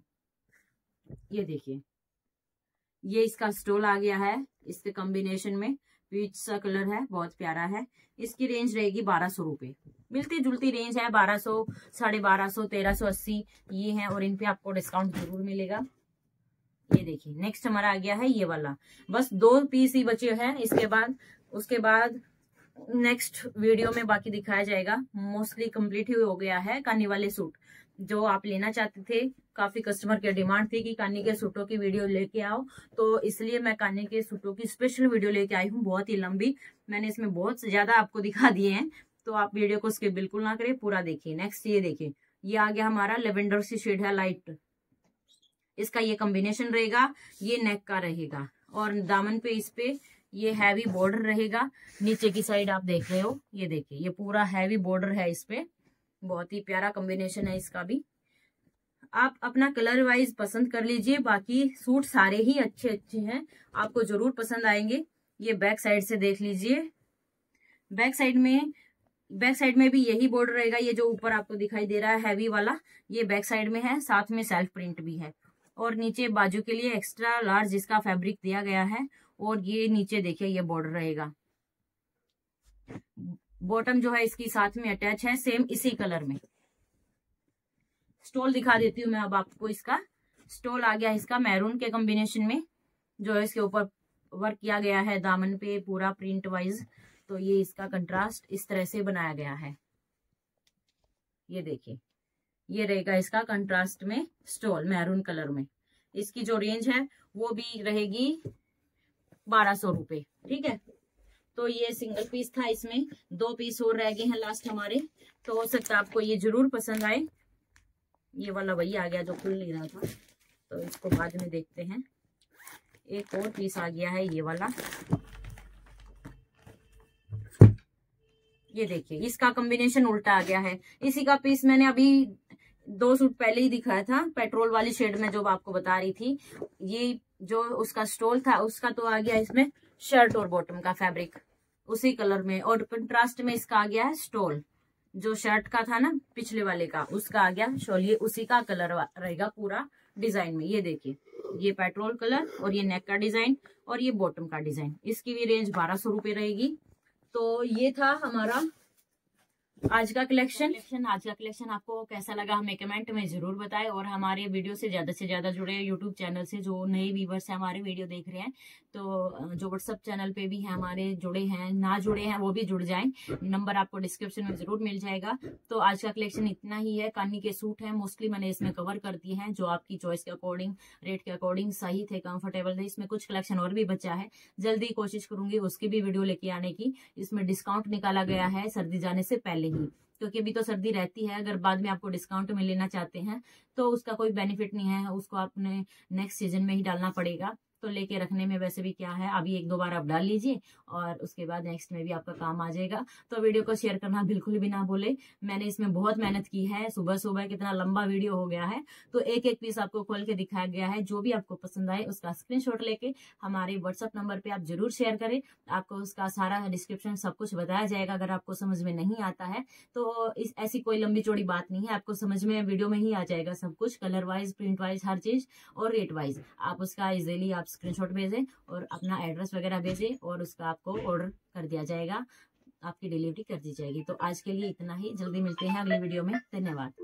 ये देखिए, ये इसका स्टोल आ गया है, इसके कॉम्बिनेशन में पीच सा कलर है, बहुत प्यारा है। इसकी रेंज रहेगी 1200 रुपए। मिलती जुलती रेंज है, 1200, 1250, 1380 ये है। और इन पे आपको डिस्काउंट जरूर मिलेगा। ये देखिए, नेक्स्ट हमारा आ गया है ये वाला, बस 2 पीस ही बचे हैं। उसके बाद नेक्स्ट वीडियो में बाकी दिखाया जाएगा। मोस्टली कंप्लीट ही हो गया है कानी वाले सूट जो आप लेना चाहते थे। काफी कस्टमर की डिमांड थी कि कानी के सूटों की वीडियो लेके आओ, तो इसलिए मैं कानी के सूटों की स्पेशल वीडियो लेके आई हूँ, बहुत ही लंबी। मैंने इसमें बहुत ज्यादा आपको दिखा दिए हैं, तो आप वीडियो को स्किप बिल्कुल ना करें, पूरा देखिए। नेक्स्ट ये देखिए, ये आ गया हमारा लेवेंडर सी शेड है लाइट, इसका ये कॉम्बिनेशन रहेगा, ये नेक का रहेगा और दामन पे इस पे ये हैवी बॉर्डर रहेगा। नीचे की साइड आप देख रहे हो, ये देखिए, ये पूरा हैवी बॉर्डर है इस पे, बहुत ही प्यारा कॉम्बिनेशन है इसका भी। आप अपना कलर वाइज पसंद कर लीजिए, बाकी सूट सारे ही अच्छे अच्छे हैं, आपको जरूर पसंद आएंगे। ये बैक साइड से देख लीजिए, बैक साइड में भी यही बॉर्डर रहेगा, ये जो ऊपर आपको दिखाई दे रहा है हैवी वाला, ये बैक साइड में है, साथ में सेल्फ प्रिंट भी है। और नीचे बाजू के लिए एक्स्ट्रा लार्ज इसका फैब्रिक दिया गया है। और ये नीचे देखिए, ये बॉर्डर रहेगा, बॉटम जो है इसकी साथ में अटैच है, सेम इसी कलर में। स्टोल दिखा देती हूँ मैं अब आपको। इसका स्टोल आ गया इसका मैरून के कॉम्बिनेशन में, जो है इसके ऊपर वर्क किया गया है दामन पे पूरा प्रिंट वाइज। तो ये इसका कंट्रास्ट इस तरह से बनाया गया है। ये देखिए, ये रहेगा इसका कंट्रास्ट में स्टोल मैरून कलर में। इसकी जो रेंज है वो भी रहेगी 1200 रुपए। ठीक है, तो ये सिंगल पीस था, इसमें 2 पीस और रह गए हैं लास्ट हमारे। तो हो सकता है आपको ये जरूर पसंद आए। ये वाला वही आ गया जो खुल नहीं रहा था, तो इसको बाद में देखते हैं। एक और पीस आ गया है ये वाला। ये देखिए, इसका कॉम्बिनेशन उल्टा आ गया है। इसी का पीस मैंने अभी 2 सूट पहले ही दिखाया था, पेट्रोल वाली शेड में जो आपको बता रही थी। ये जो उसका स्टोल था उसका तो आ गया इसमें शर्ट और बॉटम का फैब्रिक उसी कलर में, और कंट्रास्ट में इसका आ गया है स्टोल। जो शर्ट का था ना पिछले वाले का, उसका आ गया शॉल। ये उसी का कलर रहेगा पूरा डिजाइन में। ये देखिए, ये पेट्रोल कलर और ये नेक का डिजाइन और ये बॉटम का डिजाइन। इसकी भी रेंज 1200 रुपए रहेगी। तो ये था हमारा आज का कलेक्शन। आज का कलेक्शन आपको कैसा लगा हमें कमेंट में जरूर बताएं, और हमारे वीडियो से ज्यादा जुड़े यूट्यूब चैनल से जो नए व्यूवर्स हैं हमारे वीडियो देख रहे हैं, तो जो व्हाट्सएप चैनल पे भी है हमारे जुड़े हैं, ना जुड़े हैं वो भी जुड़ जाएं। नंबर आपको डिस्क्रिप्शन में जरूर मिल जाएगा। तो आज का कलेक्शन इतना ही है। कानी के सूट हैं, मोस्टली मैंने इसमें कवर कर दिए हैं, जो आपकी चॉइस के अकॉर्डिंग, रेट के अकॉर्डिंग सही थे, कंफर्टेबल थे। इसमें कुछ कलेक्शन और भी बचा है, जल्दी कोशिश करूंगी उसकी भी वीडियो लेके आने की। इसमें डिस्काउंट निकाला गया है सर्दी जाने से पहले ही, क्योंकि अभी तो सर्दी रहती है। अगर बाद में आपको डिस्काउंट में लेना चाहते हैं तो उसका कोई बेनिफिट नहीं है, उसको आपने नेक्स्ट सीजन में ही डालना पड़ेगा। तो लेके रखने में वैसे भी क्या है, अभी 1-2 बार आप डाल लीजिए और उसके बाद नेक्स्ट में भी आपका काम आ जाएगा। तो वीडियो को शेयर करना बिल्कुल भी ना भूले। मैंने इसमें बहुत मेहनत की है, सुबह सुबह कितना लंबा वीडियो हो गया है। तो एक एक पीस आपको खोल के दिखाया गया है। जो भी आपको पसंद आए उसका स्क्रीनशॉट लेके हमारे व्हाट्सएप नंबर पे आप जरूर शेयर करें। आपको उसका सारा डिस्क्रिप्शन सब कुछ बताया जाएगा। अगर आपको समझ में नहीं आता है तो ऐसी कोई लंबी चौड़ी बात नहीं है, आपको समझ में वीडियो में ही आ जाएगा सब कुछ, कलर वाइज, प्रिंट वाइज, हर चीज और रेट वाइज। आप उसका इजीली आप स्क्रीनशॉट भेजें और अपना एड्रेस वगैरह भेजें और उसका आपको ऑर्डर कर दिया जाएगा, आपकी डिलीवरी कर दी जाएगी। तो आज के लिए इतना ही, जल्दी मिलते हैं अगली वीडियो में। धन्यवाद।